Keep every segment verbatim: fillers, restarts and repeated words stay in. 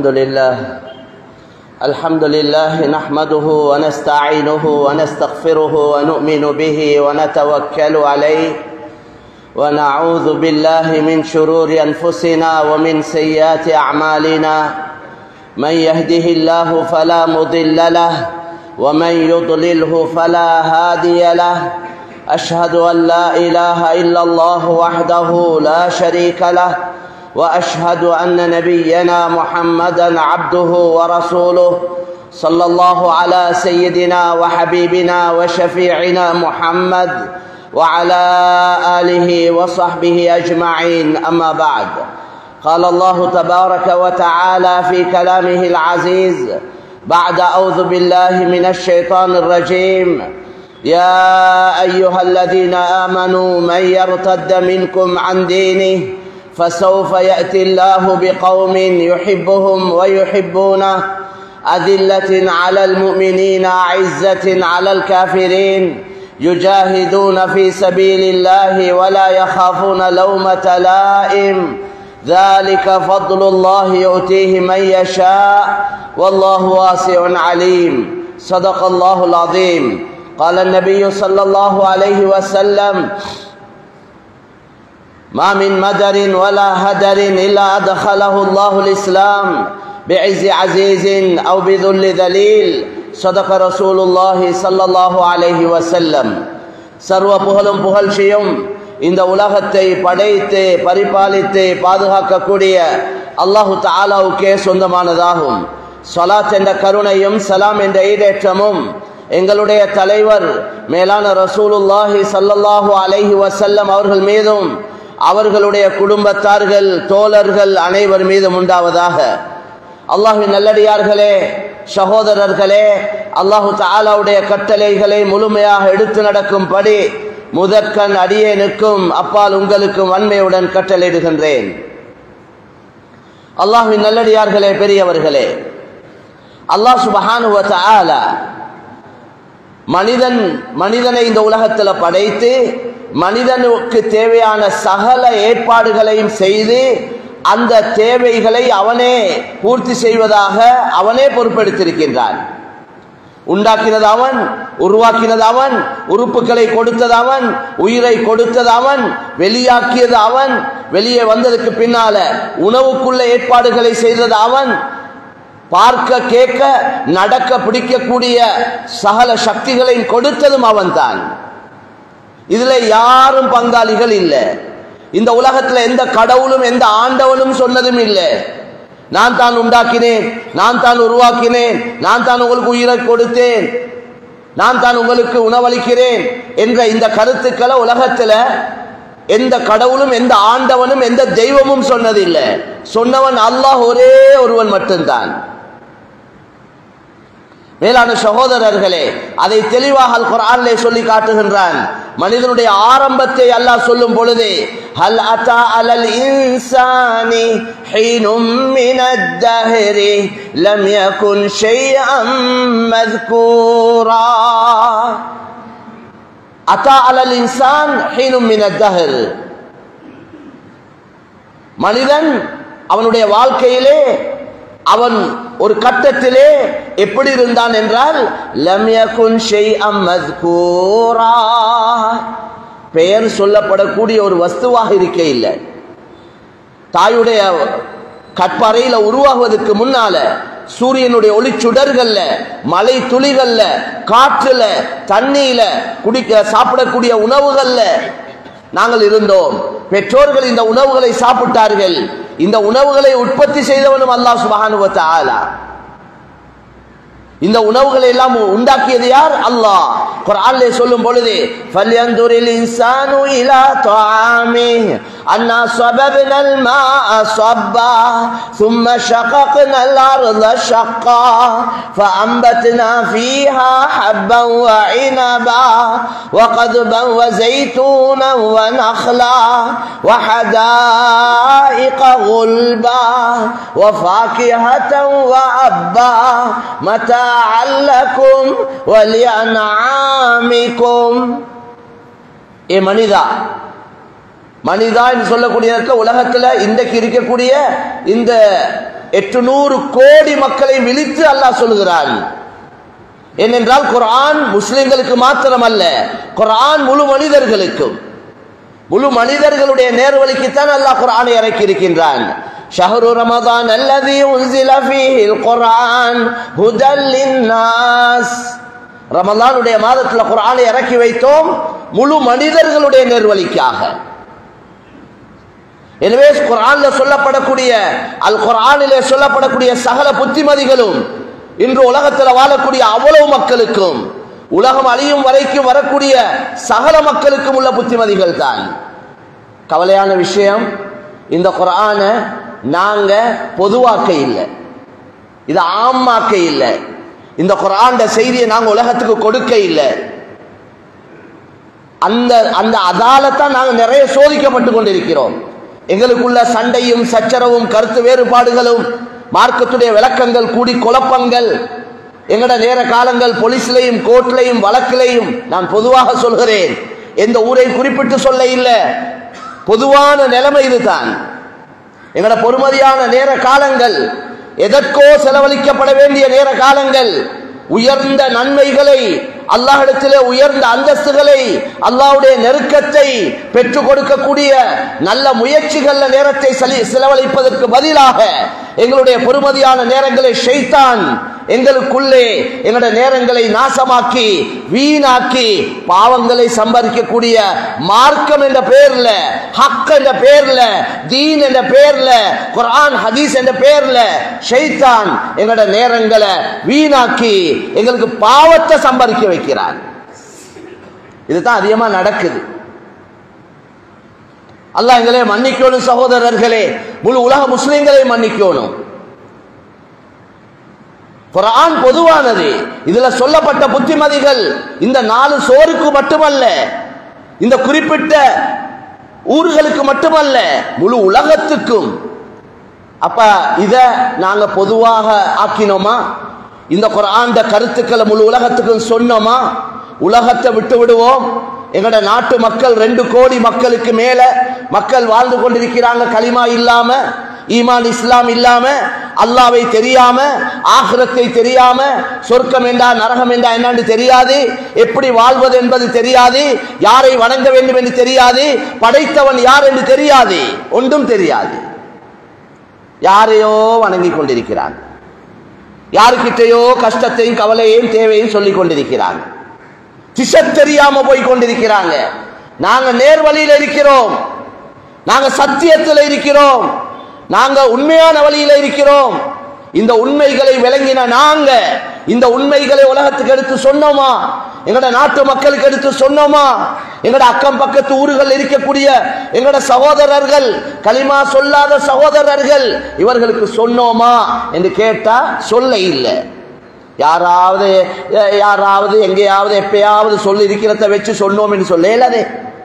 الحمد لله الحمد لله نحمده ونستعينه ونستغفره ونؤمن به ونتوكل عليه ونعوذ بالله من شرور أنفسنا ومن سيئات أعمالنا من يهده الله فلا مضل له ومن يضلله فلا هادي له أشهد أن لا إله إلا الله وحده لا شريك له وأشهد أن نبينا محمدا عبده ورسوله صلى الله على سيدنا وحبيبنا وشفيعنا محمد وعلى آله وصحبه أجمعين أما بعد قال الله تبارك وتعالى في كلامه العزيز بعد أعوذ بالله من الشيطان الرجيم يا أيها الذين آمنوا من يرتد منكم عن دينه فسوف يأتي الله بقوم يحبهم ويحبونه أذلة على المؤمنين عزة على الكافرين يجاهدون في سبيل الله ولا يخافون لومة لائم ذلك فضل الله يؤتيه من يشاء والله واسع عليم صدق الله العظيم قال النبي صلى الله عليه وسلم ما من مدر ولا هدر إلا أدخله الله الإسلام بعز عزيز أو بذل ذليل صدق رسول الله صلى الله عليه وسلم சர்வ புகழும் புகழ்ச்சியும் இந்த உலகத்தை படைத்து பரிபாலித்து பாதுகாக்கக்கூடிய அல்லாஹு தஆலாவுக்கே சொந்தமானதாகும். ஸலாத் என்ற கருணையும் சலாம் என்ற ஈடேற்றமும் எங்களுடைய தலைவர் மேலான ரசூலுல்லாஹி ஸல்லல்லாஹு அலைஹி வஸல்லம் அவர்கள் மீதும் அவர்களுடைய குடும்பத்தார்கள் தோழர்கள் அனைவர் மீதும் உண்டாவதாக. அல்லாஹ்வின் நல்லடியார்களே, சகோதரர்களே, அல்லாஹு தஆலாவுடைய கட்டளைகளை முழுமையாக எடுத்து நடக்கும்படி முதற்கண் அடியேனுக்கும் அப்பால் உங்களுக்கும் வன்மையுடன் கட்டளையிடுகின்றேன். அல்லாஹ்வின் நல்லடியார்களே, பெரியவர்களே, அல்லாஹ் சுப்ஹானஹு வ தஆலா மனிதன் மனிதனை இந்த உலகத்தில் படைத்து மனிதனுக்கு தேவையான சகல ஏற்பாடுகளையும் செய்து அந்த தேவைகளை அவனே பூர்த்தி செய்வதாக அவனே பொறுப்பெடுத்திருக்கின்றான். உண்டாக்கினது அவன், உருவாக்கினது அவன், உறுப்புகளை கொடுத்தது அவன், உயிரை கொடுத்தது அவன், வெளியாக்கியது அவன், வெளியே வந்ததுக்கு பின்னால உணவுக்குள்ள ஏற்பாடுகளை செய்தது அவன், பார்க்க கேட்க நடக்க பிடிக்கக்கூடிய சகல சக்திகளையும் கொடுத்ததும் அவன் தான். இதுல யாரும் பங்காளிகள் இல்லை. இந்த உலகத்துல எந்த கடவுளும் எந்த ஆண்டவனும் சொன்னதும் இல்லை நான் தான் உண்டாக்கினேன், நான் தான் உருவாக்கினேன், நான் தான் உங்களுக்கு உயிரை கொடுத்தேன், நான் தான் உங்களுக்கு உணவளிக்கிறேன் என்ற இந்த கருத்துக்களை உலகத்துல எந்த கடவுளும் எந்த ஆண்டவனும் எந்த தெய்வமும் சொன்னதில்லை. சொன்னவன் அல்லாஹ் ஒரே ஒருவன் மட்டும்தான். மேலான சகோதரர்களே, அதை தெளிவாக அல் குர்ஆனிலே சொல்லி காட்டுகின்றான். மனிதனுடைய ஆரம்பத்தை அல்லாஹ் சொல்லும் பொழுது ஹல் அத்தா அலல் இன்சானி ஹீனும் மினத் தஹரி லம் யகுன் ஷைஅம் மذ்கூரா. அத்தா அலல் இன்சான் ஹீனும் மினத் தஹர். மனிதன் அவனுடைய வாழ்க்கையிலே அவன் ஒரு கட்டத்திலே எப்படி இருந்தான் என்றால் லம் யகுன் ஷைஅம் மذ்கூரா, பெயர் சொல்லப்படக்கூடிய ஒரு வஸ்துவாக இருக்க இல்லை. தாயுடைய கற்பறையில உருவாகுவதற்கு முன்னால சூரியனுடைய ஒளி சுடர்கள்ல, மலை துளிகள்ல, காற்றுல, தண்ணியில, குடிக்க சாப்பிடக்கூடிய உணவுகள்ல நாங்கள் இருந்தோம். பெற்றோர்கள் இந்த உணவுகளை சாப்பிட்டார்கள். இந்த உணவுகளை உற்பத்தி செய்தவனும் அல்லாஹ் சுப்ஹானஹு வ தஆலா. இந்த உணவுகளை எல்லாம் உண்டாக்கியது யார்? அல்லாஹ். குர்ஆனிலே சொல்லும் பொழுது ஃபல்யன்துரில் இன்சானு இலா தஆமிஹி அன்னா ஸபப்னல் மாஅ ஸப்பா ثم شققنا الأرض شقا فأنبتنا فيها حبا وعنبا وقضبا وزيتونا ونخلا وحدائق غلبا وفاكهة وأبا متاعا لكم ولأنعامكم. ஏ மனிதா, மனிதா என்று சொல்லக்கூடிய உலகத்தில் இன்றைக்கு இருக்கக்கூடிய இந்த எட்டுநூறு கோடி மக்களை விழித்து அல்லாஹ் சொல்கிறான். ஏனென்றால் குர்ஆன் முஸ்லிம்களுக்கு மாத்திரமல்ல, குர்ஆன் முழு மனிதர்களுக்கும், முழு மனிதர்களுடைய நேர்வழிக்குத்தான் அல்லாஹ் குர்ஆனை இறக்கி இருக்கின்றான். ஷஹ்ரு ரமதான் அல்லதி உன்ஸில ஃபீஹில் குர்ஆன் ஹுதல் லின்னாஸ். ரமலானுடைய மாதத்துல குர்ஆனை இறக்கி வைத்தோம் முழு மனிதர்களுடைய நேர்வழிக்காக. எனவே குர்ஆன்ல சொல்லப்படக்கூடிய அல் குர்ஆனிலே சொல்லப்படக்கூடிய சகல புத்திமதிகளும் இன்று உலகத்தில் வாழக்கூடிய அவ்வளவு மக்களுக்கும், உலகம் அழியும் வரைக்கும் வரக்கூடிய சகல மக்களுக்கும் உள்ள புத்திமதிகள் தான். கவலையான விஷயம், இந்த குர்ஆனை நாங்க பொதுவாக்க இல்லை, இது ஆமாக்க இல்லை, இந்த குர்ஆன் செய்தியை நாங்க உலகத்துக்கு கொடுக்க இல்லை. அந்த அந்த அதாலத்தான் நாங்க நிறைய சோதிக்கப்பட்டு கொண்டிருக்கிறோம். எங்களுக்குள்ள சண்டையும் சச்சரவும் கருத்து வேறுபாடுகளும் மார்க்கத்துடைய விளக்கங்கள் கூடி குழப்பங்கள், எங்கட நேர காலங்கள் போலீஸ்லையும் கோர்ட்லையும் வழக்கிலையும், நான் பொதுவாக சொல்கிறேன், எந்த ஊரை குறிப்பிட்டு சொல்ல இல்லை, பொதுவான நிலைமை இதுதான். எங்கட பொறுமதியான நேர காலங்கள், எதற்கோ செலவழிக்கப்பட வேண்டிய நேர காலங்கள், உயர்ந்த நன்மைகளை, அல்லாஹ்விடத்திலே உயர்ந்த அந்தஸ்துகளை, அல்லாஹ்வுடைய நெருக்கத்தை பெற்றுக் கொடுக்கக்கூடிய நல்ல முயற்சிகள் நேரத்தை செலவழிப்பதற்கு பதிலாக எங்களுடைய பொறுமதியான நேரங்களை ஷைத்தான் எங்களுக்குள்ளே எங்களுடைய நேரங்களை நாசமாக்கி வீணாக்கி பாவங்களை சம்பாதிக்கக்கூடிய மார்க்கம் என்ற பெயர்ல, ஹக் என்ற பெயர்ல, தீன் என்ற பெயர்ல, குர்ஆன் ஹதீஸ் என்ற பெயர்ல ஷைத்தான் எங்களுடைய நேரங்களை வீணாக்கி எங்களுக்கு பாவத்தை சம்பாதிக்க வைக்கிறான். இதுதான் அதிகமா நடக்குது. அல்லாஹ் எங்களை மன்னிக்கணும் சகோதரர்களே, முழு உலக முஸ்லிம்களை மன்னிக்கணும். குர்ஆன் பொதுவானது. இதுல சொல்லப்பட்ட புத்திமதிகள் இந்த நாலு சோருக்கு மட்டுமல்ல, இந்த குறிப்பிட்ட ஊர்களுக்கு மட்டுமல்ல, முழு உலகத்துக்கும். அப்ப இத நாங்க பொதுவாக ஆக்கினோமா? இந்த குர்ஆன் கருத்துக்களை முழு உலகத்துக்கும் சொன்னோமா? உலகத்தை விட்டு விடுவோம். எங்கட நாட்டு மக்கள் ரெண்டு கோடி மக்களுக்கு மேல மக்கள் வாழ்ந்து கொண்டிருக்கிறாங்க களிமா இல்லாம, ஈமான் இஸ்லாம் இல்லாம, அல்லாஹ்வை தெரியாம, ஆகிரத்தை தெரியாம, சொர்க்கம் என்றா நரகம் என்றா என்னன்னு தெரியாது, எப்படி வாழ்வது என்பது தெரியாது, யாரை வணங்க வேண்டும் என்று தெரியாது, படைத்தவன் யார் என்று தெரியாது, ஒன்றும் தெரியாது. யாரையோ வணங்கி கொண்டிருக்கிறான், யாருக்கிட்டையோ கஷ்டத்தையும் கவலையையும் தேவையும் சொல்லிக் கொண்டிருக்கிறாங்க, திசை தெரியாம போய் கொண்டிருக்கிறாங்க. நாங்க நேர்வழியில் இருக்கிறோம், நாங்க சத்தியத்தில் இருக்கிறோம், நாங்க உண்மையான வழியில இருக்கிறோம். இந்த உண்மைகளை விளங்கின நாங்க இந்த உண்மைகளை உலகத்துக்கு எடுத்து சொன்னோமா? எங்கட நாட்டு மக்களுக்கு எடுத்து சொன்னோமா? எங்கட அக்கம் பக்கத்து ஊர்கள் இருக்கக்கூடிய எங்கட சகோதரர்கள், களிமா சொல்லாத சகோதரர்கள், இவர்களுக்கு சொன்னோமா என்று கேட்டா சொல்ல இல்லை. யாராவது யாராவது எங்கேயாவது எப்பயாவது சொல்லி இருக்கிறத வச்சு சொன்னோம் என்று சொல்ல இல்லாதே.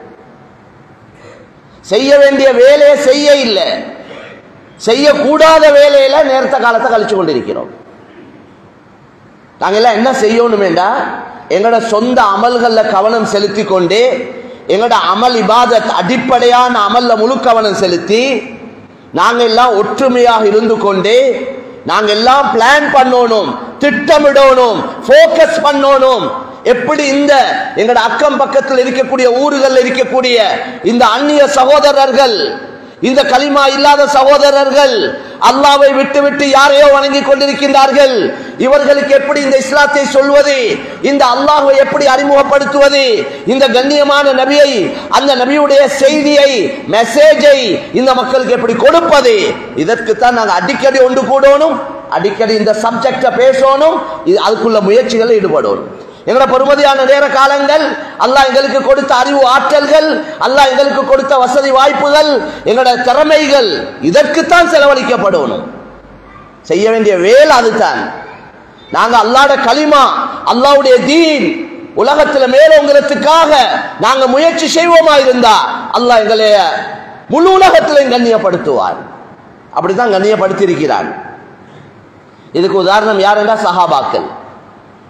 செய்ய வேண்டிய வேலையை செய்ய இல்லை, செய்யக்கூடாத வேலையில நேரத்த காலத்தை கழிச்சு கொண்டிருக்கிறோம். நாங்க எல்லாம் என்ன செய்யணும் என்றா, எங்களோட சொந்த அமல்கள்ல கவனம் செலுத்தி கொண்டு, எங்களோட அமல் இபாதத் அடிப்படையான அமல்ல முழு கவனம் செலுத்தி, நாங்க எல்லாம் ஒற்றுமையாக இருந்து கொண்டு, நாங்க எல்லாம் பிளான் பண்ணணும், திட்டமிடணும், போக்கஸ் பண்ணணும். எப்படி இந்த எங்களோட அக்கம் பக்கத்தில் இருக்கக்கூடிய ஊர்கள் இருக்கக்கூடிய இந்த அந்நிய சகோதரர்கள், இந்த களிமா இல்லாத சகோதரர்கள் அல்லாஹ்வை விட்டு விட்டு யாரையோ வணங்கி கொண்டிருக்கின்றார்கள், இவர்களுக்கு எப்படி இந்த இஸ்லாத்தை சொல்வது, இந்த அல்லாஹ்வை எப்படி அறிமுகப்படுத்துவது, இந்த கண்ணியமான நபியை, அந்த நபியுடைய செய்தியை, மெசேஜை இந்த மக்களுக்கு எப்படி கொடுப்பது, இதற்குத்தான் நாங்கள் அடிக்கடி ஒன்று கூடணும், அடிக்கடி இந்த சப்ஜெக்ட பேசணும், அதுக்குள்ள முயற்சிகளில் ஈடுபடணும். எங்களோட பொறுமதியான நேர காலங்கள், அல்லாஹ் எங்களுக்கு கொடுத்த அறிவு ஆற்றல்கள், அல்லாஹ் எங்களுக்கு கொடுத்த வசதி வாய்ப்புகள், எங்களோட திறமைகள், இதற்குத்தான் செலவழிக்கப்படணும். செய்ய வேண்டிய வேலை அதுதான். நாங்க அல்லாஹ்வுடைய கலிமா, அல்லாஹ்வுடைய தீன் உலகத்தில் மேலோங்கிறதுக்காக நாங்க முயற்சி செய்வோமா இருந்தா அல்லாஹ் எங்களை முழு உலகத்திலையும் கண்ணியப்படுத்துவார். அப்படித்தான் கண்ணியப்படுத்தி இருக்கிறார். இதுக்கு உதாரணம் யார் என்றால் சஹாபாக்கள்.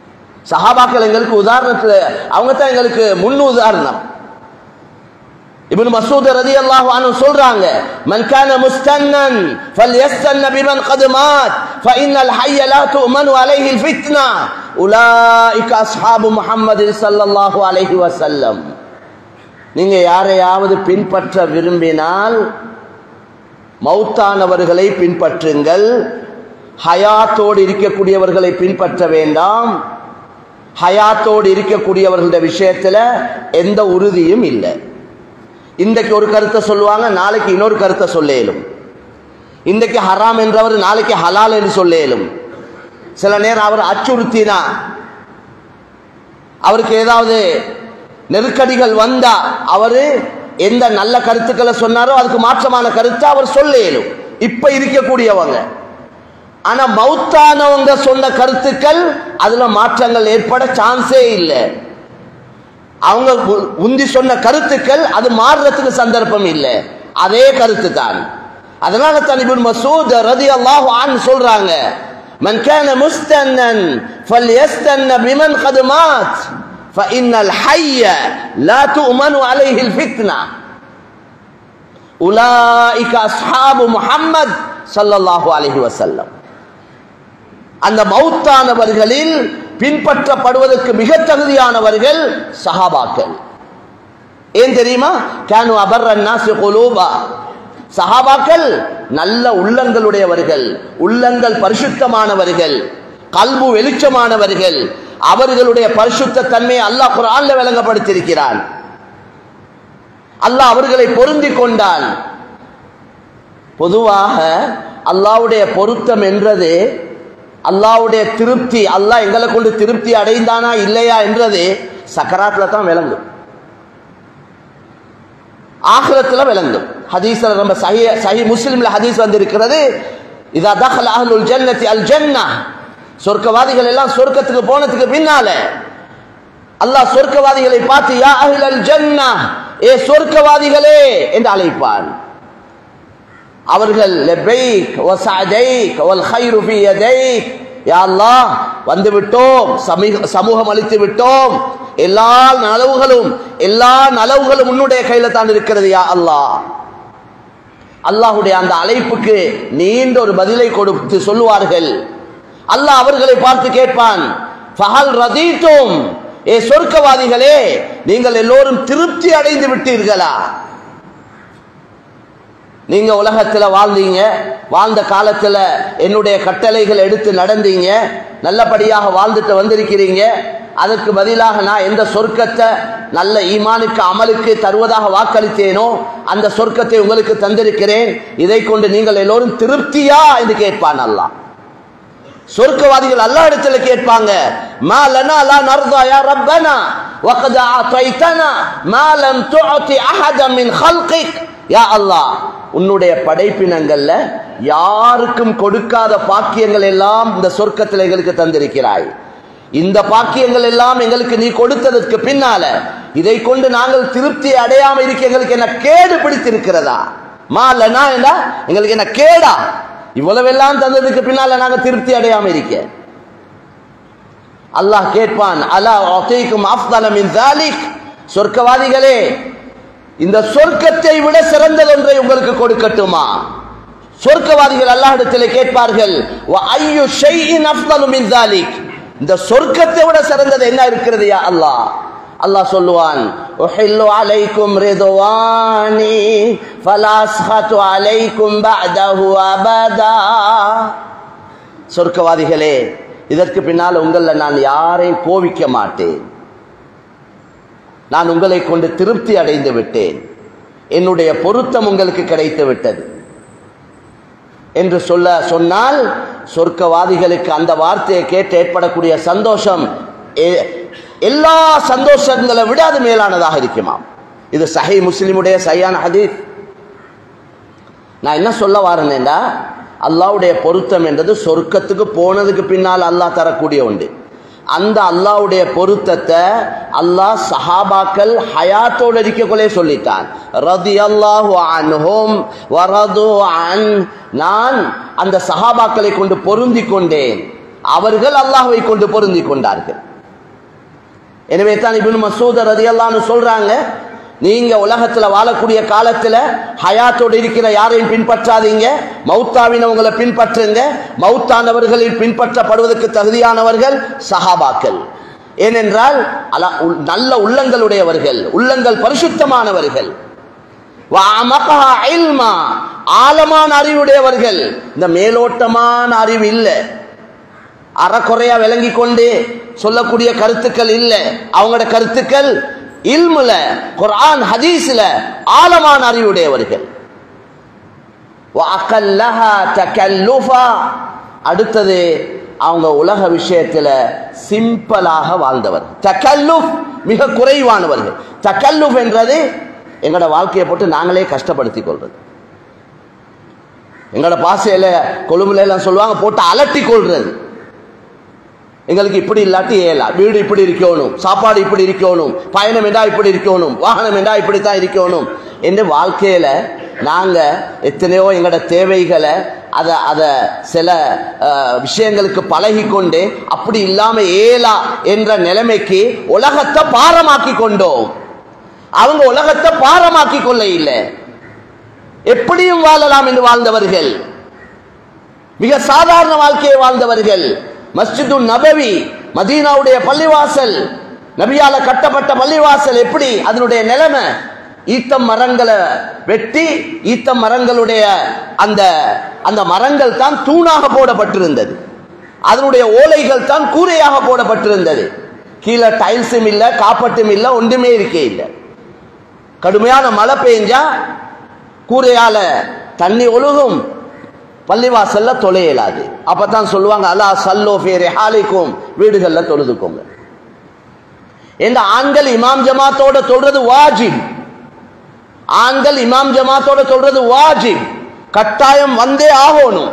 சஹாபாக்கள் எங்களுக்கு உதாரணத்தில் அவங்க தான் எங்களுக்கு முன் உதாரணம். இப்னு மஸ்ஊத் ரலியல்லாஹு அன்ஹு சொல்றாங்க, மன் கான முஸ்தன்னன் ஃபல்யஸ்தன்ன பிமன் கத் மாத் ஃபஇன்னல் ஹய்ய லா துமனு அலைஹி ஃபித்னா உலாயிக அஸ்ஹாபு முஹம்மது ஸல்லல்லாஹு அலைஹி வஸல்லம். நீங்க யாரையாவது பின்பற்ற விரும்பினால் மௌத்தானவர்களை பின்பற்றுங்கள், ஹயாத்தோடு இருக்கக்கூடியவர்களை பின்பற்ற வேண்டாம். ஹயாத்தோடு இருக்கக்கூடியவர்களுடைய விஷயத்துல எந்த உறுதியும் இல்லை. இன்றைக்கு ஒரு கருத்தை சொல்லுவாங்க, நாளைக்கு இன்னொரு கருத்தை சொல்லேலும். இன்றைக்கு ஹராம் என்றவர் நாளைக்கு ஹலால் என்று சொல்லேலும். சில நேரம் அவர் அச்சுறுத்தினா, அவருக்கு ஏதாவது நெருக்கடிகள் வந்தா அவரு எந்த நல்ல கருத்துக்களை சொன்னாரோ அதுக்கு மாற்றமான கருத்தை அவர் சொல்லேலும். இப்ப இருக்கக்கூடியவங்க. ஆனா மௌத்தானவங்க சொன்ன கருத்துக்கள் அதுல மாற்றங்கள் ஏற்பட சான்ஸே இல்லை. அவங்க உந்தி சொன்ன கருத்துக்கள் அது மாறுறதுக்கு சந்தர்ப்பம் இல்லை, அதே கருத்து தான். அதனால தான் இப்னு மஸ்ஊத் ரலியல்லாஹு அன்ஹு சொல்றாங்க, மன் கான முஸ்தன்னன் ஃபல்யஸ்தன்ன பிமன் கத் மாத் ஃபஇன்னல் ஹய்ய லா துமனு அலைஹில் ஃபித்னா உலாயிக அஸ்ஹாபு முஹம்மத் ஸல்லல்லாஹு அலைஹி வஸல்லம். அந்த மௌத்தானவர்களில் பின்பற்றப்படுவதற்கு மிக தகுதியானவர்கள் சஹாபாக்கள். ஏன் தெரியுமா? கானு அபர்ரன் நாஸி குலூபா. சஹாபாக்கள் நல்ல உள்ளங்களுடையவர்கள், உள்ளங்கள் பரிசுத்தமானவர்கள், கல்பு வெளிச்சமானவர்கள். அவர்களுடைய பரிசுத்த தன்மையை அல்லாஹ் குர்ஆன்ல விளங்கப்படுத்தியிருக்கிறான். அல்லாஹ் அவர்களை பொருந்தி கொண்டான். பொதுவாக அல்லாஹ்வுடைய பொருத்தம் என்றது, அல்லாஹ்வுடைய திருப்தி, அல்லாஹ் எங்களை கொண்டு திருப்தி அடைந்தானா இல்லையா என்றது சக்கராத்துல தான் விளங்கும், ஆகிரத்துல விளங்கும். ஹதீஸ்ல நம்ம சஹீஹ் சஹீஹ் முஸ்லிம்ல ஹதீஸ் வந்திருக்கிறது, இதா தഖல அஹ்லுல் ஜன்னதி அல் ஜன்னஹ், சொர்க்கவாதிகள் எல்லாம் சொர்க்கத்துக்கு போனதுக்கு பின்னால அல்லாஹ் சொர்க்கவாதிகளை பார்த்து யா அஹ்லல் ஜன்னஹ், ஏ சொர்க்கவாதிகளே என்று அழைப்பான். அவர்கள் லபைக் வ சஅதைக் வல் கைரு ஃபீ யதைக், யா அல்லாஹ் வந்து விட்டோம், சமூகம் அளித்து விட்டோம், எல்லா நலவுகளும் எல்லா நலவுகளும் உன்னுடைய கையில தான் இருக்கிறது யா அல்லாஹ். அல்லாஹ்வுடைய அந்த அழைப்புக்கு நீண்ட ஒரு பதிலை கொடுத்து சொல்லுவார்கள். அல்லாஹ் அவர்களை பார்த்து கேட்பான், ஃபஹல் ரதீதும், ஏ சொர்க்கவாதிகளே நீங்கள் எல்லோரும் திருப்தி அடைந்து விட்டீர்களா? நீங்க உலகத்துல வாழ்ந்தீங்க, வாழ்ந்த காலத்துல என்னுடைய கட்டளைகள் எடுத்து நடந்தீங்க, நல்லபடியாக வாழ்ந்துட்டு வந்திருக்கிறீங்க. அதற்கு பதிலாக நான் எந்த சொர்க்கத்தை நல்ல ஈமானுக்கு அமலுக்கு தருவதாக வாக்களித்தேனோ அந்த சொர்க்கத்தை உங்களுக்கு தந்திருக்கிறேன், இதை கொண்டு நீங்கள் எல்லோரும் திருப்தியா என்று கேட்பான் அல்லாஹ். சொர்க்கவாதிகள் அல்லாஹ் இடத்துல கேட்பாங்க, மா லனா லா நர்தா யா ரப்பனா வகத் ஆதைதனா மா லம் துஅதி அஹதன் மின் ஹல்கிக், யா அல்லாஹ் உன்னுடைய படைப்பினங்கள்ல யாருக்கும் கொடுக்காத பாக்கியங்கள் எல்லாம் இந்த சொர்க்கத்தில் எங்களுக்கு தந்திருக்கிறாய். இந்த பாக்கியங்கள் எல்லாம் எங்களுக்கு நீ கொடுத்ததற்கு பின்னால இதை கொண்டு நாங்கள் திருப்தி அடையாம இருக்க எங்களுக்கு என்ன கேடு பிடித்திருக்கிறதா? மா லனா என்றா எங்களுக்கு என்ன கேடா? இவ்வளவெல்லாம் தந்ததுக்கு பின்னால நாங்க திருப்தி அடையாம இருக்க. அல்லாஹ் கேட்பான், அலா உஅதீகும் அஃதல மின் ஸாலிக், சொர்க்கவாதிகளே இந்த சொர்க்கத்தை விட சிறந்தது ஒன்றை உங்களுக்கு கொடுக்கட்டுமா? சொர்க்கவாதிகள் அல்லாஹ்விடத்திலே கேட்பார்கள், வ ஐயு ஷைஇன் அஃதலு மின் ஸாலிக், இந்த சொர்க்கத்தை விட சிறந்தது என்ன இருக்கிறது யா அல்லாஹ்? அல்லாஹ் சொல்லுவான், உஹில்லு அலைக்கும் ரிதுவானி ஃபலா அஸ்ஹது அலைக்கும் பஅதஹு அபதா. சொர்க்கவாதிகளே இதற்கு பின்னால் உங்களை நான் யாரையும் கோபிக்க மாட்டேன், நான் உங்களை கொண்டு திருப்தி அடைந்து விட்டேன், என்னுடைய பொருத்தம் உங்களுக்கு கிடைத்து விட்டது என்று சொல்ல சொன்னால் சொர்க்கவாதிகளுக்கு அந்த வார்த்தையை கேட்டு ஏற்படக்கூடிய சந்தோஷம் எல்லா சந்தோஷங்களை விட அது மேலானதாக இருக்குமா. இது சஹீஹ் முஸ்லிமுடைய சஹீஹான ஹதீஸ். நான் என்ன சொல்ல வரேன்னா, அல்லாஹ்வுடைய பொருத்தம் என்றது சொர்க்கத்துக்கு போனதுக்கு பின்னால் அல்லாஹ் தரக்கூடிய ஒன்று. அந்த அல்லாஹ்வுடைய பொருத்தத்தை அல்லாஹ் சஹாபாக்கள் ஹயாத்தோடு இருக்கக்குள்ளே சொல்லிட்டான். ரதியல்லாஹு அன்ஹும் வரது அன், நான் அந்த சஹாபாக்களை கொண்டு பொருந்தி கொண்டேன், அவர்கள் அல்லாஹ்வை கொண்டு பொருந்தி கொண்டார்கள். எனவே தான் இப்னு மஸ்ஊத் ரலியல்லாஹு அன்ஹு சொல்றாங்க, நீங்க உலகத்துல வாழக்கூடிய காலத்துல ஹயாத்தோடு இருக்கிற யாரையும் பின்பற்றாதீங்க, மௌத்தாவினவங்களை பின்பற்றுங்க. மௌத்தானவர்களில் பின்பற்றப்படுவதற்கு தகுதியானவர்கள் சஹாபாக்கள். ஏனென்றால் நல்ல உள்ளங்களுடையவர்கள், உள்ளங்கள் பரிசுத்தமானவர்கள், ஆழமான அறிவுடையவர்கள். இந்த மேலோட்டமான அறிவு இல்ல, அறக்குறையா விளங்கி கொண்டு சொல்லக்கூடிய கருத்துக்கள் இல்ல. அவங்களோட கருத்துக்கள் இல்முல, குர்ஆன் ஹதீஸ்ல ஆழமான அறிவுடையவர்கள். அடுத்தது அவங்க உலக விஷயத்துல சிம்பிளாக வாழ்ந்தவர். தகல்லுஃப் மிக குறைவானவர்கள். தகல்லுஃப் என்றது எங்களோட வாழ்க்கையை போட்டு நாங்களே கஷ்டப்படுத்திக் கொள்றது. எங்களோட பாசையில கொழும்புல எல்லாம் சொல்லுவாங்க போட்டு அலட்டி கொள்றது. எங்களுக்கு இப்படி இல்லாட்டி ஏலா, வீடு இப்படி இருக்கணும், சாப்பாடு இப்படி இருக்கணும், பயணம் என்றா இப்படி இருக்கணும், வாகனம் என்றா இப்படித்தான் இருக்கணும் என்று வாழ்க்கையில நாங்க எத்தனையோ எங்களோட தேவைகளை அத அத சில விஷயங்களுக்கு பழகி கொண்டு அப்படி இல்லாம ஏலா என்ற நிலைமைக்கு உலகத்தை பாரமாக்கி கொண்டோம். அவங்க உலகத்தை பாரமாக்கி கொள்ள இல்லை, எப்படியும் வாழலாம் என்று வாழ்ந்தவர்கள், மிக சாதாரண வாழ்க்கையை வாழ்ந்தவர்கள். மஸ்ஜிது நபவி, மதீனாவுடைய பள்ளிவாசல், நபியால கட்டப்பட்ட பள்ளிவாசல், எப்படி அதனுடைய நிலைமை? ஈத்தம் மரங்களை வெட்டி, ஈத்தம் மரங்களுடைய அந்த அந்த மரங்கள் தான் தூணாக போடப்பட்டிருந்தது, அதனுடைய ஓலைகள் தான் கூரையாக போடப்பட்டிருந்தது. கீழே டைல்ஸும் இல்ல, காப்பட்டும் இல்ல, ஒன்றுமே இருக்கே இல்லை. கடுமையான மழை பெஞ்சா கூரையால தண்ணி ஒழுகும், பள்ளிவாசல்ல தொலையலாது. அப்பதான் சொல்லுவாங்க அல்லா சல்லோ ஃபீ ரிஹாலிக்கும், வீடுகள்ல தொழுதுக்கோங்க. இந்த ஆண்கள் இமாம் ஜமாத்தோட சொல்றது வாஜிப், ஆண்கள் இமாம் ஜமாத்தோட சொல்றது வாஜிப், கட்டாயம் வந்தே ஆகணும்.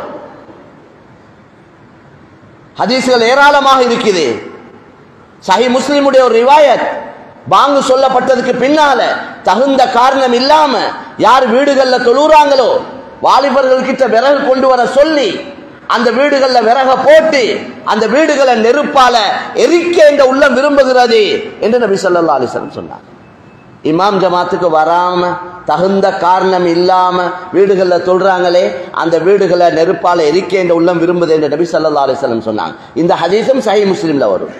ஹதீஸ்கள் ஏராளமாக இருக்குது. சஹீஹ் முஸ்லிமுடைய ஒரு ரிவாயத், பாங்கு சொல்லப்பட்டதுக்கு பின்னால தகுந்த காரணம் இல்லாம யார் வீடுகள்ல தொழுறாங்களோ வாலிபர்கள் கிட்ட விறகு கொண்டு வர சொல்லி அந்த வீடுகள்ல விறக போட்டு அந்த வீடுகளை நெருப்பால எரிக்க என்ற உள்ளம் விரும்புகிறது என்று நபி ஸல்லல்லாஹு அலைஹி வஸல்லம் சொன்னார். இமாம் ஜமாத்துக்கு வராம தகுந்த காரணம் இல்லாம வீடுகள்ல சொல்றாங்களே, அந்த வீடுகளை நெருப்பால எரிக்க என்ற உள்ளம் விரும்புது என்று நபி ஸல்லல்லாஹு அலைஹி வஸல்லம் சொன்னாங்க. இந்த ஹதீஸும் சஹீஹ் முஸ்லிம்ல வரும்.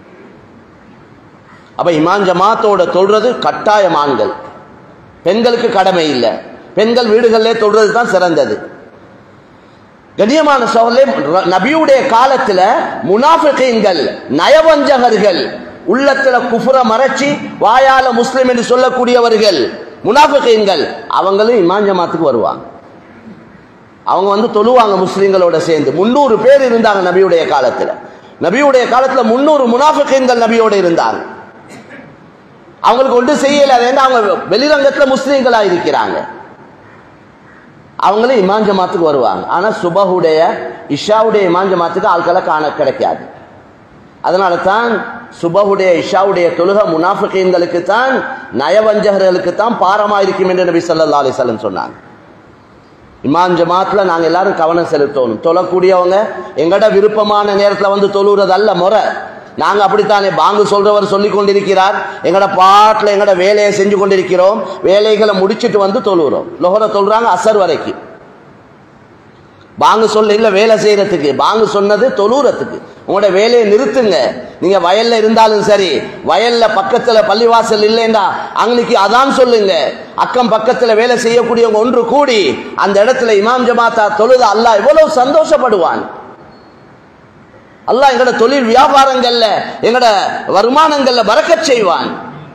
அப்ப இமாம் ஜமாத்தோட சொல்றது கட்டாயம் ஆண்கள், பெண்களுக்கு கடமை இல்லை. பெண்கள் வீடுகளிலே தொழுறது தான் சிறந்தது. கண்ணியமான சகோதரர்களே, நபியுடைய காலத்துல முனாஃபிகீன்கள், நயவஞ்சகர்கள், உள்ளத்துல குஃப்ர மறைச்சி வாயால முஸ்லிம் என்று சொல்லக்கூடியவர்கள் முனாஃபிகீன்கள், அவங்களும் இமாம் ஜமாத்துக்கு வருவாங்க. அவங்க வந்து தொழுவாங்க முஸ்லிம்களோட சேர்ந்து. முன்னூறு பேர் இருந்தாங்க நபியுடைய காலத்துல. நபியுடைய காலத்துல முன்னூறு முனாஃபிகீன்கள் நபியோட இருந்தாங்க. அவங்களுக்கு ஒன்று செய்யல, அவங்க வெளிரங்கத்துல முஸ்லிம்களா இருக்கிறாங்க. அவங்களும் இமாம் ஜமாத்துக்கு வருவாங்க. ஆனா சுபஹுடைய இஷாவுடைய இமாம் ஜமாத்துக்கு ஆட்களை காண கிடைக்காது. அதனால தான் சுபஹுடைய இஷாவுடைய தொழுகை முனாஃபிகீன்களுக்கு தான், நயவஞ்சகர்களுக்கு தான் பாரமா இருக்கும் என்று நபி ஸல்லல்லாஹு அலைஹி வஸல்லம் சொன்னாங்க. இமாம் ஜமாத்ல நாங்க எல்லாரும் கவனம் செலுத்தணும். தொழக்கூடியவங்க எங்கட விருப்பமான நேரத்துல வந்து தொழுறது அல்ல முறை. நாங்க அப்படித்தானே பாங்கு சொல்றவர் சொல்லி கொண்டிருக்கிறார், எங்கட பாட்டுல எங்கட வேலையை செஞ்சு கொண்டிருக்கிறோம், வேலைகளை முடிச்சுட்டு வந்து தொழுகிறோம். லொஹர தொழுறாங்க அசர் வரைக்கும். பாங்கு சொல்ல இல்ல வேலை செய்யறதுக்கு, பாங்கு சொன்னது தொழுறதுக்கு. உங்களோட வேலையை நிறுத்துங்க. நீங்க வயல்ல இருந்தாலும் சரி, வயல்ல பக்கத்துல பள்ளிவாசல் இல்லைன்னா அன்னைக்கு அதான் சொல்லுங்க. அக்கம் பக்கத்துல வேலை செய்யக்கூடியவங்க ஒன்று கூடி அந்த இடத்துல இமாம் ஜமாத்தா தொழுது அல்லாஹ் எவ்வளவு சந்தோஷப்படுவான். அல்லாஹ் எங்கட தொழில் வியாபாரங்கள்ல எங்கட வருமானங்கள்ல பரக்கத் செய்வான்.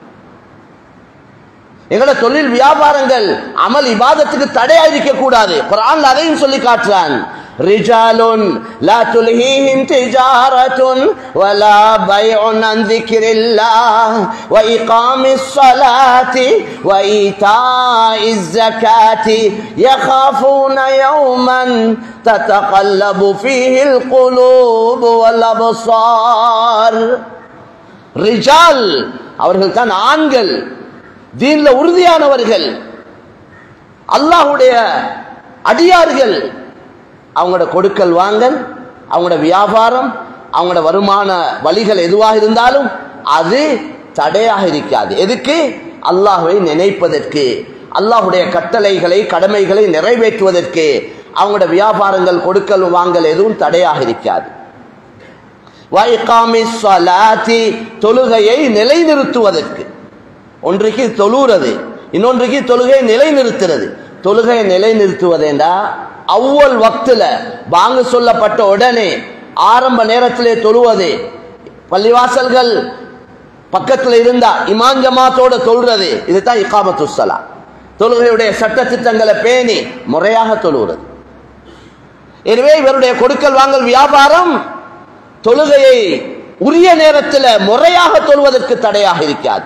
எங்கட தொழில் வியாபாரங்கள் அமல் இபாதத்துக்கு தடையா இருக்க கூடாது. குர்ஆன்ல அதையும் சொல்லி காட்டுறான். ரிஜாலுன் லா துல்ஹீஹிம் திஜாரத்துன் வலா பைஉன் அன் ذிக்ரில்லாஹ் வ இகாமிஸ் ஸலாத்தி வ ஈதாஇஸ் ஸகாத்தி யகாஃபூன யௌமன் ததகல்லபு ஃபீஹில் குலூப் வல் அப்சார். ரிஜால் அவர்கள் தான் ஆண்கள், தீன்ல உறுதியானவர்கள், அல்லாஹ்வுடைய அடியார்கள். அவங்களோட கொடுக்கல் வாங்கல், அவங்களோட வியாபாரம், அவங்களோட வருமான வழிகள் எதுவாக இருந்தாலும் அது தடையாக இருக்காது. எதுக்கு? அல்லாஹ்வை நினைப்பதற்கு, அல்லாஹ்வுடைய கட்டளைகளை கடமைகளை நிறைவேற்றுவதற்கு அவங்களோட வியாபாரங்கள் கொடுக்கல் வாங்கல் எதுவும் தடையாக இருக்காது. வைகாமிஸ் ஸலாத்தி தொழுகையை நிலைநிறுத்துவதற்கு, ஒன்றைக்கு தொழுகிறது, இன்னொன்றைக்கு தொழுகையை நிலைநிறுத்துறது. தொழுகையை நிலைநிறுத்துவதேண்டா அவ்வல் வக்துல பாங்கு சொல்லப்பட்ட உடனே ஆரம்ப நேரத்திலே தொழுவது, பள்ளிவாசல்கள் பக்கத்தில் இருந்தா இமாம் ஜமாத்தோட தொழுறது, இதுதான் இகாமத்துஸ் ஸலாத். தொழுகையுடைய சட்ட திட்டங்களை பேணி முறையாக தொழுகிறது. எனவே இவருடைய கொடுக்கல் வாங்கல் வியாபாரம் தொழுகையை உரிய நேரத்தில் முறையாக தொழுவதற்கு தடையாக இருக்காது.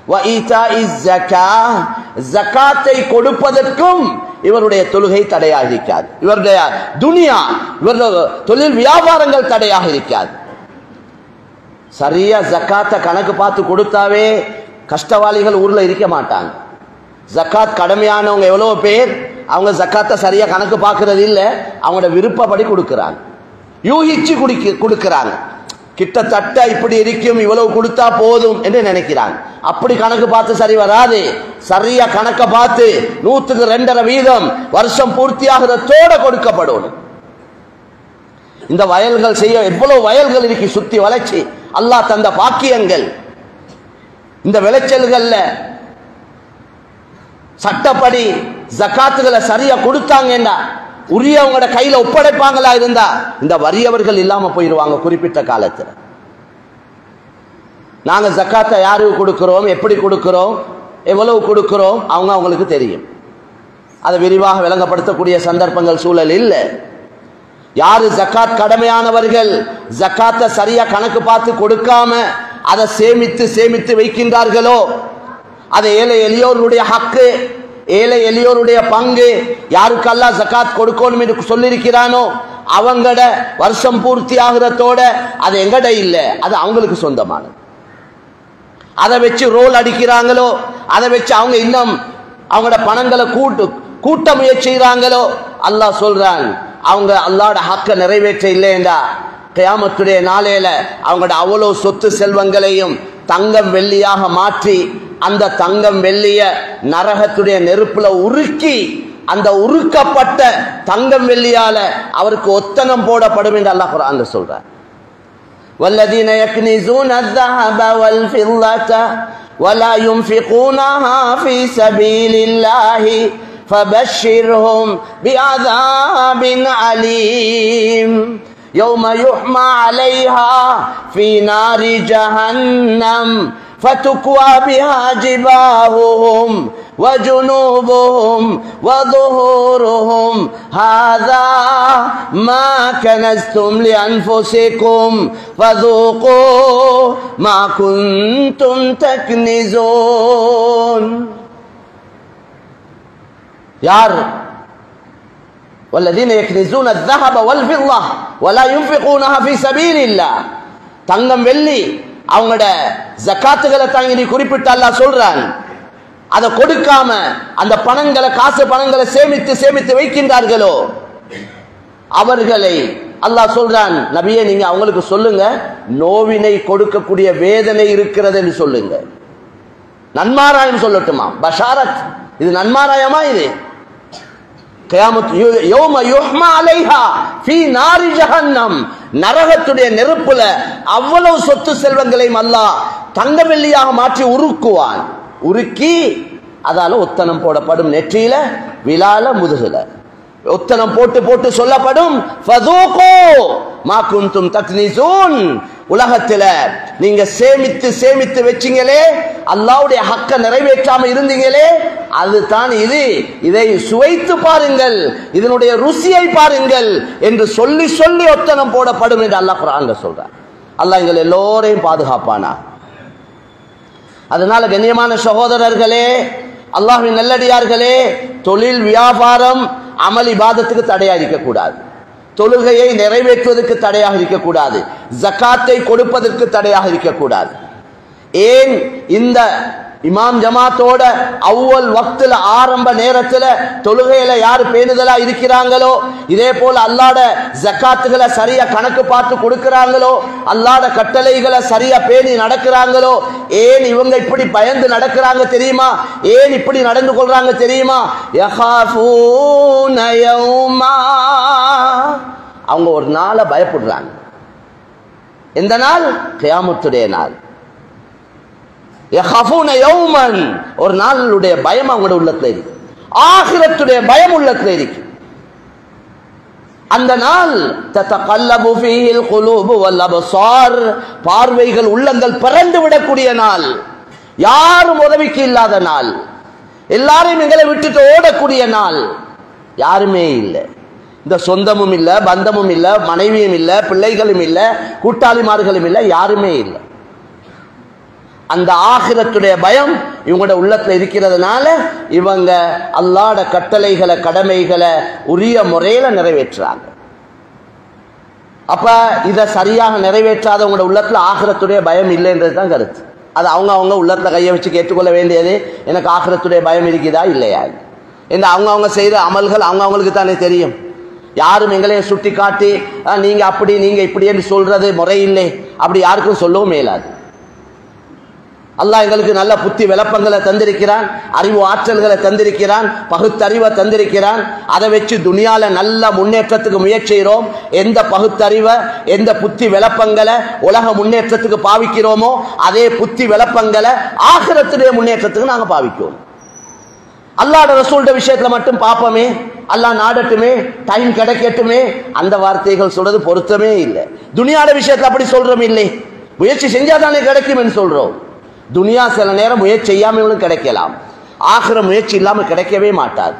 ஜகாத்தை கொடுப்பதற்கும் இவருடைய தொழுகை தடையாக இருக்காது. இவருடைய துனியா, இவருடைய தொழில் வியாபாரங்கள் தடையாக இருக்காது. சரியா ஜக்காத்தை கணக்கு பார்த்து கொடுத்தாவே கஷ்டவாளிகள் ஊர்ல இருக்க மாட்டாங்க. ஜக்காத் கடமையானவங்க எவ்வளவு பேர் அவங்க ஜக்காத்தை சரியா கணக்கு பார்க்கறது இல்லை, அவங்களோட விருப்பப்படி கொடுக்கிறாங்க, யூகிச்சு குடிக்க கொடுக்கிறாங்க. கிட்டத்தட்ட இப்படி இருக்கும், இவ்வளவு கொடுத்தா போதும் என்று நினைக்கிறாங்க. அப்படி கணக்கு பார்த்து சரி வராது. சரியா கணக்க பார்த்து நூத்துக்கு ரெண்டரை வீதம் வருஷம் பூர்த்தியாகிறதோட கொடுக்கப்படும். இந்த வயல்கள் செய்ய எவ்வளவு வயல்கள் இருக்கு, சுத்தி வளர்ச்சி அல்லாஹ் தந்த பாக்கியங்கள். இந்த விளைச்சல்கள்ல சட்டப்படி ஜக்காத்துகளை சரியா கொடுத்தாங்கன்னா உரியவங்களோட கையில ஒப்படைப்பாங்களா இருந்தா இந்த வறியவர்கள் இல்லாம போயிருவாங்க. குறிப்பிட்ட காலத்துல நாங்க ஜக்காத்தை யாருக்கு கொடுக்கிறோம், எப்படி கொடுக்கிறோம், எவ்வளவு கொடுக்கிறோம் அவங்க அவங்களுக்கு தெரியும். அதை விரிவாக விளங்கப்படுத்தக்கூடிய சந்தர்ப்பங்கள் சூழல் இல்லை. யாரு ஜக்காத் கடமையானவர்கள் ஜக்காத்தை சரியா கணக்கு பார்த்து கொடுக்காம அதை சேமித்து சேமித்து வைக்கின்றார்களோ, அது ஏழை எளியோருடைய ஹக்கு, ஏழை எளியோருடைய பங்கு. யாருக்கெல்லாம் ஜக்காத் கொடுக்கணும் என்று சொல்லியிருக்கிறானோ அவங்கட வருஷம் பூர்த்தி ஆகிறதோட அது எங்கட இல்லை, அது அவங்களுக்கு சொந்தமானது. அதை வச்சு ரோல் அடிக்கிறாங்களோ, அதை வச்சு அவங்க இன்னும் அவங்களோட பணங்களை கூட்டு கூட்ட முயற்சி செய்கிறாங்களோ, அல்லாஹ் சொல்றான் அவங்க அல்லாஹ்வோட ஹக்க நிறைவேற்ற இல்லைண்டா கியாமத்துடைய நாளையில அவங்களோட அவ்வளவு சொத்து செல்வங்களையும் தங்கம் வெள்ளியாக மாற்றி அந்த தங்கம் வெள்ளிய நரகத்துடைய நெருப்புல உருக்கி அந்த உருக்கப்பட்ட தங்கம் வெள்ளியால அவருக்கு ஒத்தனம் போடப்படும் என்று அல்லாஹ் குர்ஆன்ல சொல்றார். والذين يكنزون الذهب والفضة ولا ينفقونها في سبيل الله فبشرهم بعذاب عليم يوم يحمى عليها في نار جهنم فتكوى بها جباههم وجنوبهم وظهورهم هذا ما كنزتم لأنفسكم فذوقوا ما كنتم تكنزون. யார் والذين يكنزون الذهب والفضة ولا ينفقونها في سبيل الله, தங்கம் வெள்ளி அவங்களோட ஜக்காத்துகளை தாங்கி குறிப்பிட்டு அல்லாஹ் சொல்றான். அதை கொடுக்காம அந்த பணங்களை காசு பணங்களை சேமித்து சேமித்து வைக்கின்றார்களோ அவர்களை அல்லாஹ் சொல்றான், நபியே நீங்க அவங்களுக்கு சொல்லுங்க நோவினை கொடுக்கக்கூடிய வேதனை இருக்கிறது என்று சொல்லுங்க. நன்மாராயம் சொல்லட்டுமா, பஷாரத், இது நன்மாராயமா? இது கியாமத் யௌம யுஹ்மா அலைஹா ஃபீ நாரி ஜஹன்னம், நரகத்துடைய நெருப்புல அவ்வளவு சொத்து செல்வங்களையும் அல்லாஹ் தங்க வெள்ளியாக மாற்றி உருக்குவான். உருக்கி அதால ஒத்தனம் போடப்படும், நெற்றியில விலால முதுகுல ஒத்தனம் போட்டு போட்டு சொல்லப்படும் ஃபதூகு மா குன்தும் தக்னிசூன். உலகத்துல நீங்க சேமித்து சேமித்து வச்சீங்களே, அல்லாஹ்வுடைய ஹக்க நிறைவேற்றாம இருந்தீங்களே, அதுதான் இது, இதை சுவைத்து பாருங்கள், இதனுடைய ருசியை பாருங்கள் என்று சொல்லி சொல்லி ஒத்தனம் போடப்படும் என்று அல்லாஹ் குர்ஆன்ல சொல்றார். அல்லாஹ் எங்கள் எல்லோரையும் பாதுகாப்பானா. அதனால கண்ணியமான சகோதரர்களே, அல்லாஹ்வின் நல்லடியார்களே, தொழில் வியாபாரம் அமல் இபாதத்துக்கு தடையா இருக்கக்கூடாது, தொழுகையை நிறைவேற்றுவதற்கு தடையாக இருக்கக்கூடாது, ஜக்காத்தை கொடுப்பதற்கு தடையாக இருக்கக்கூடாது. ஏன் இந்த இமாம் ஜமாத்தோட அவ்வல் வக்துல ஆரம்ப நேரத்துல தொழுகையில யாரு பேணுதலா இருக்கிறாங்களோ, இதே போல அல்லாஹ்ட ஜக்காத்துகளை சரியா கணக்கு பார்த்து கொடுக்கிறாங்களோ, அல்லாஹ்ட கட்டளைகளை சரியா பேணி நடக்கிறாங்களோ, ஏன் இவங்க இப்படி பயந்து நடக்கிறாங்க தெரியுமா? ஏன் இப்படி நடந்து கொள்றாங்க தெரியுமா? யகாஃபூன யௌமா, அவங்க ஒரு நாளை பயப்படுறாங்க. எந்த நாள்? கியாமத்துடைய நாள். யகாஃபூன யௌமன், ஒரு நாளுடைய பயம் அவங்களுடைய உள்ளத்துல இருக்கு. ஆகிரத்துடைய பயம் உள்ளத்துல இருக்கு. அந்த நாள் ததகல்லபு ஃபீஹில் குலூபு வல் அப்சார், பார்வைகள் உள்ளங்கள் பறந்து விடக்கூடிய நாள், யாரும் உதவிக்கு இல்லாத நாள், எல்லாரையும் எங்களை விட்டுட்டு ஓடக்கூடிய நாள், யாருமே இல்லை. இந்த சொந்தமும் இல்லை, பந்தமும் இல்லை, மனைவியும் இல்லை, பிள்ளைகளும் இல்லை, கூட்டாளிமார்களும் இல்லை, யாருமே இல்லை. அந்த ஆகிரத்துடைய பயம் இவங்களோட உள்ளத்துல இருக்கிறதுனால இவங்க அல்லாஹ்ட கட்டளைகளை கடமைகளை உரிய முறையில நிறைவேற்றுறாங்க. அப்ப இதை சரியாக நிறைவேற்றாதவங்களோட உள்ளத்துல ஆகிரத்துடைய பயம் இல்லைன்றது தான் கருத்து. அது அவங்க அவங்க உள்ளத்துல கையை வச்சு கேட்டுக்கொள்ள வேண்டியது, எனக்கு ஆகிரத்துடைய பயம் இருக்குதா இல்லையா என்று அவங்க அவங்க செய்யற அமல்கள் அவங்க அவங்களுக்கு தானே தெரியும். யாரும் எங்களையும் சுட்டி காட்டி நீங்க அப்படி நீங்க இப்படி என்று சொல்றது முறையில்லை, அப்படி யாருக்கும் சொல்லவும் மேலாது. அல்லாஹ் எங்களுக்கு நல்ல புத்தி விளப்பங்களை தந்திருக்கிறான், அறிவு ஆற்றல்களை தந்திருக்கிறான், பகுத்தறிவை தந்திருக்கிறான். அதை வச்சு துனியால நல்ல முன்னேற்றத்துக்கு முயற்சி செய்கிறோம். எந்த பகுத்தறிவை எந்த புத்தி விளப்பங்களை உலக முன்னேற்றத்துக்கு பாவிக்கிறோமோ அதே புத்தி விளப்பங்களை ஆகிரத்துடைய முன்னேற்றத்துக்கு நாங்கள் பாவிக்கிறோம். அல்லாஹ்ட ரசூலுடைய விஷயத்துல மட்டும் பார்ப்போமே, அல்லாஹ் நாடட்டுமே, டைம் கிடைக்கட்டுமே, அந்த வார்த்தைகள் சொல்றது பொருத்தமே இல்லை. துனியாட விஷயத்துல அப்படி சொல்றோம் இல்லை, முயற்சி செஞ்சாதானே கிடைக்கும் என்று சொல்றோம். துனியா சில நேரம் முயற்சி செய்யாமலும் கிடைக்கலாம், ஆகிற முயற்சி இல்லாமல் கிடைக்கவே மாட்டாது.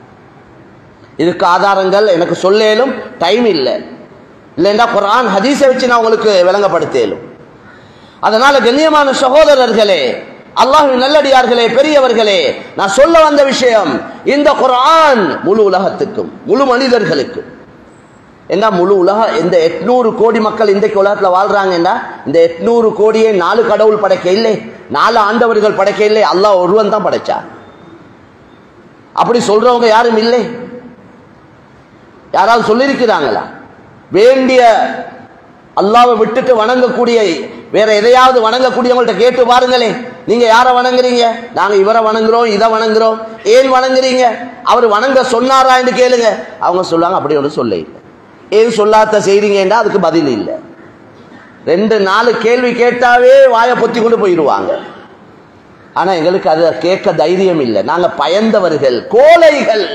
இதுக்கு ஆதாரங்கள் எனக்கு சொல்லேலும், டைம் இல்லை, இல்லைன்னா குர்ஆன் ஹதீஸை வச்சு நான் உங்களுக்கு விளங்கப்படுத்தேலும். அதனால கண்ணியமான சகோதரர்களே, அல்லாஹ்வின் நல்லடியார்களே, பெரியவர்களே, நான் சொல்ல வந்த விஷயம் இந்த குர்ஆன் முழு உலகத்துக்கும் முழு மனிதர்களுக்கும். என்ன முழு உலக இந்த எட்நூறு கோடி மக்கள் இன்றைக்கு உலகத்துல வாழ்றாங்கன்னா இந்த எட்நூறு கோடியே நாலு கடவுள் படைக்க இல்லை, நாலு ஆண்டவர்கள் படைக்க இல்லை, அல்லாஹ் ஒருவன் தான் படைச்சார். அப்படி சொல்றவங்க யாரும் இல்லை. யாராவது சொல்லியிருக்கிறாங்களா? வேண்டிய அல்லாஹ்வை விட்டுட்டு வணங்கக்கூடிய வேற எதையாவது வணங்கக்கூடியவங்கள்ட்ட கேட்டு பாருங்களே, நீங்க யாரை வணங்குறீங்க? நாங்க இவரை வணங்குறோம், இதை வணங்குறோம். ஏன் வணங்குறீங்க? அவர் வணங்க சொன்னாரா என்று கேளுங்க. அவங்க சொல்லுவாங்க அப்படி ஒன்று சொல்ல இல்லை. ஏன் சொல்லாத செய்றீங்கன்னா அதுக்கு பதில் இல்லை. ரெண்டு நாலு கேள்வி கேட்டாவே வாயை பொத்தி கொண்டு போயிடுவாங்க. ஆனா எங்களுக்கு அதை கேட்க தைரியம் இல்லை. நாங்க பயந்தவர்கள், கோழைகள்,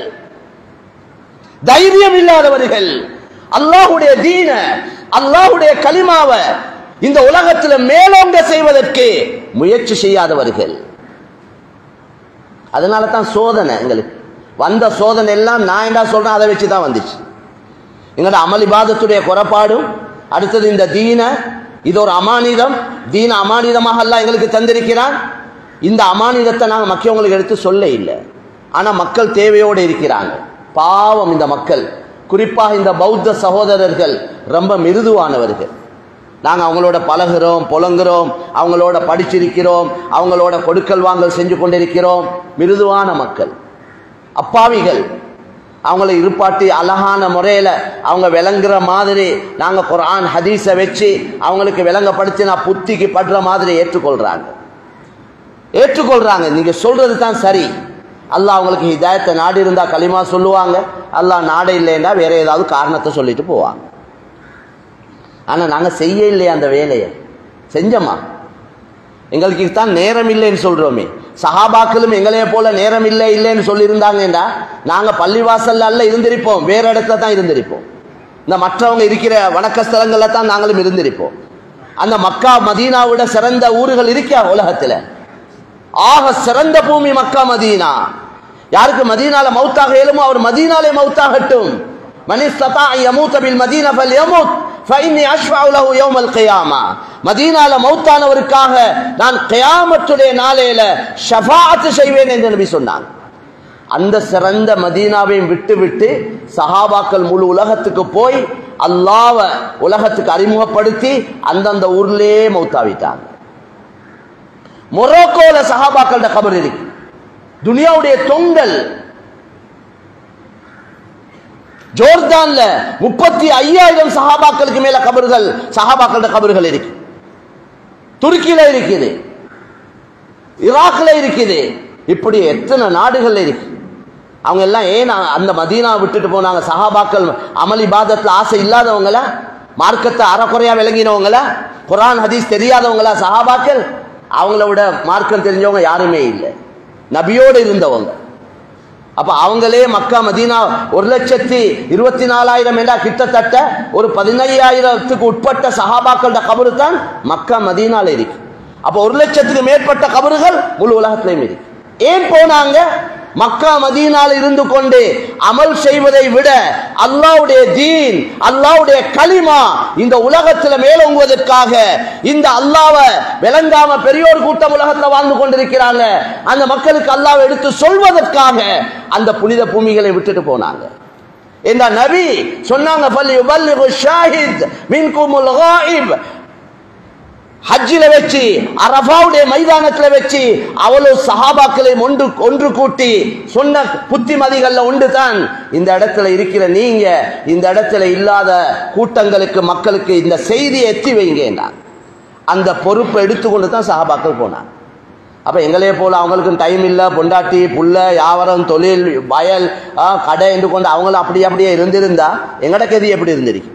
தைரியம் இல்லாதவர்கள். அல்லாஹ்வுடைய தீன, அல்லாஹ்வுடைய கலிமாவை இந்த உலகத்தில் மேலோங்க செய்வதற்கு முயற்சி செய்யாதவர்கள். அதனால தான் சோதனை எங்களுக்கு வந்த சோதனை எல்லாம் நான் என்ன சொல்றேன் அதை வச்சுதான் வந்துச்சு. எங்களோட அமல் இபாதத்துடைய குறைபாடும், அடுத்தது இந்த தீன, இது ஒரு அமானிதம், தீன அமானிதமாக அல்லாஹ் எங்களுக்கு தந்திருக்கிறான். இந்த அமானிதத்தை நாங்கள் மற்றவங்களுக்கு எடுத்து சொல்ல இல்லை. ஆனா மக்கள் தேவையோடு இருக்கிறாங்க. பாவம் இந்த மக்கள், குறிப்பாக இந்த பௌத்த சகோதரர்கள் ரொம்ப மிருதுவானவர்கள். நாங்கள் அவங்களோட பழகிறோம், புலங்குறோம், அவங்களோட படிச்சிருக்கிறோம், அவங்களோட கொடுக்கல் வாங்கல் செஞ்சு கொண்டிருக்கிறோம். மிருதுவான மக்கள், அப்பாவிகள். அவங்கள இருப்பாட்டி அழகான முறையில் அவங்க விளங்குற மாதிரி நாங்கள் குர்ஆன் ஹதீஸை வச்சு அவங்களுக்கு விளங்கப்படுத்தி நான் புத்திக்கு படுற மாதிரி ஏற்றுக்கொள்றாங்க ஏற்றுக்கொள்றாங்க நீங்க சொல்றது தான் சரி. அல்லாஹ் அவங்களுக்கு ஹிதாயத்தை நாடி இருந்தா களிமா சொல்லுவாங்க, அல்லாஹ் நாட இல்லைன்னா வேற ஏதாவது காரணத்தை சொல்லிட்டு போவாங்க. ஆனா நாங்க செய்ய இல்லையா அந்த வேலையை? செஞ்சோமா? எங்களுக்கு தான் நேரம் இல்லைன்னு சொல்றோமே. சஹாபாக்களும் எங்களைய போல நேரம் இல்லை இல்லைன்னு சொல்லியிருந்தாங்கன்னா நாங்க பள்ளிவாசல்ல அல்ல இருந்திருப்போம், வேற இடத்துல தான் இருந்திருப்போம். இந்த மற்றவங்க இருக்கிற வணக்க ஸ்தலங்கள்ல தான் நாங்களும் இருந்திருப்போம். அந்த மக்கா மதீனாவிட சிறந்த ஊர்கள் இருக்கா உலகத்துல? ஆக சிறந்த பூமி மக்கா மதீனா. யாருக்கு மதீனால மௌத்தாக இயலுமோ அவர் மதீனாலே மௌத்தாகட்டும். மன் இஸ்ததா யமூத பில் மதீனா ஃபல்யமூத் ஃபஇன்னி அஷ்ஃபஉ லஹு யௌமல் கியாமா. மதீனால மௌத்தானவருக்காக நான் கியாமத்துடைய நாளையில ஷஃபாஅத் செய்வேன் என்று நபி சொன்னாங்க. அந்த சிறந்த மதீனாவையும் விட்டு விட்டு சஹாபாக்கள் முழு உலகத்துக்கு போய் அல்லாஹ்வை உலகத்துக்கு அறிமுகப்படுத்தி அந்தந்த ஊர்லயே மௌத்தாவிட்டாங்க. மொரோக்கோல சஹாபாக்களோட கபர் இருக்கு. துனியாவுடைய தொங்கல். ஜோர்தான்ல முப்பத்தி ஐயாயிரம் சஹாபாக்களுக்கு மேல கபர்கள், சஹாபாக்களோட கபர்கள் இருக்கு. துருக்கியில இருக்குது, ஈராக்ல இருக்குது, இப்படி எத்தனை நாடுகள்ல இருக்கு. அவங்க எல்லாம் ஏன் அந்த மதீனா விட்டுட்டு போனாங்க? சஹாபாக்கள் அமல் இபாதத்துல ஆசை இல்லாதவங்களா? மார்க்கத்தை அறக்குறையா விளங்கினவங்களா? குர்ஆன் ஹதீஸ் தெரியாதவங்களா சஹாபாக்கள்? அவங்கள விட மார்க்கம் தெரிஞ்சவங்க யாருமே இல்லை, நபியோடு இருந்தவங்க. அப்ப அவங்களே மக்கா மதீனா ஒரு லட்சத்தி இருபத்தி நாலாயிரம் என்றா கிட்டத்தட்ட ஒரு பதினையாயிரத்துக்கு உட்பட்ட சஹாபாக்களோட கபரு தான் மக்கா மதீனால இருக்கு. அப்ப ஒரு லட்சத்துக்கு மேற்பட்ட கபறுகள் முழு உலகத்திலையும் இருக்கு. ஏன் போனாங்க? மக்கா மதீனால இருந்து கொண்டு அமல் செய்வதை விட அல்லாஹ்வுடைய தீன், அல்லாஹ்வுடைய கலிமா இந்த உலகத்துல மேலோங்குவதற்காக, இந்த அல்லாஹ்வை விளங்காம பெரியோர் கூட்டம் உலகத்துல வாழ்ந்து கொண்டிருக்கிறாங்க, அந்த மக்களுக்கு அல்லாஹ்வை எடுத்து சொல்வதற்காக அந்த புனித பூமிகளை விட்டுட்டு போனாங்க. இந்த நபி சொன்னாங்க, ஃபல்யுபல்லிகு ஷாஹித் மின்குமுல் காயிப். ஹஜ்ஜில வச்சு, அரஃபாவுடைய மைதானத்தில் வச்சு அவ்வளவு சஹாபாக்களை ஒன்று ஒன்று கூட்டி சொன்ன புத்திமதிகள்ல ஒன்று தான், இந்த இடத்துல இருக்கிற நீங்க இந்த இடத்துல இல்லாத கூட்டங்களுக்கு, மக்களுக்கு இந்த செய்தியை எத்தி வைங்க. அந்த பொறுப்பை எடுத்துக்கொண்டு தான் சஹாபாக்கள் போனாங்க. அப்ப எங்களே போல அவங்களுக்கும் டைம் இல்லை, பொண்டாட்டி புள்ள வியாபாரம் தொழில் வயல் கடை என்று கொண்டு அவங்களும் அப்படி அப்படியே இருந்திருந்தா எங்கட கதி எப்படி இருந்திருக்கு?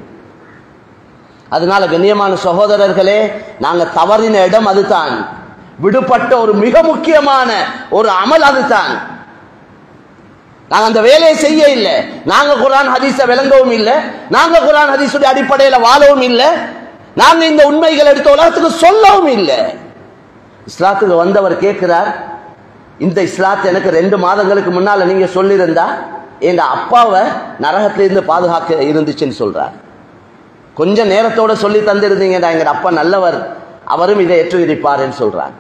அதனால கண்ணியமான சகோதரர்களே, நாங்க தவறின இடம் அதுதான். விடுபட்ட ஒரு மிக முக்கியமான ஒரு அமல் அதுதான். நாங்க அந்த வேலையை செய்ய இல்லை. நாங்க குர்ஆன் ஹதீஸை விளங்கவும் இல்லை, நாங்க குர்ஆன் ஹதீஸுடைய அடிப்படையில வாழவும் இல்லை, நாங்க இந்த உண்மைகளை எடுத்து உலகத்துக்கு சொல்லவும் இல்லை. இஸ்லாத்துக்கு வந்தவர் கேட்கிறார், இந்த இஸ்லாத்தை எனக்கு ரெண்டு மாதங்களுக்கு முன்னால நீங்க சொல்லியிருந்தா என் அப்பாவை நரகத்திலிருந்து பாதுகாக்க இருந்துச்சுன்னு சொல்றார். கொஞ்ச நேரத்தோட சொல்லி தந்திருந்தீங்கடா, எங்க அப்பா நல்லவர், அவரும் இதை ஏற்றுவிப்பார்ன்னு சொல்றார்.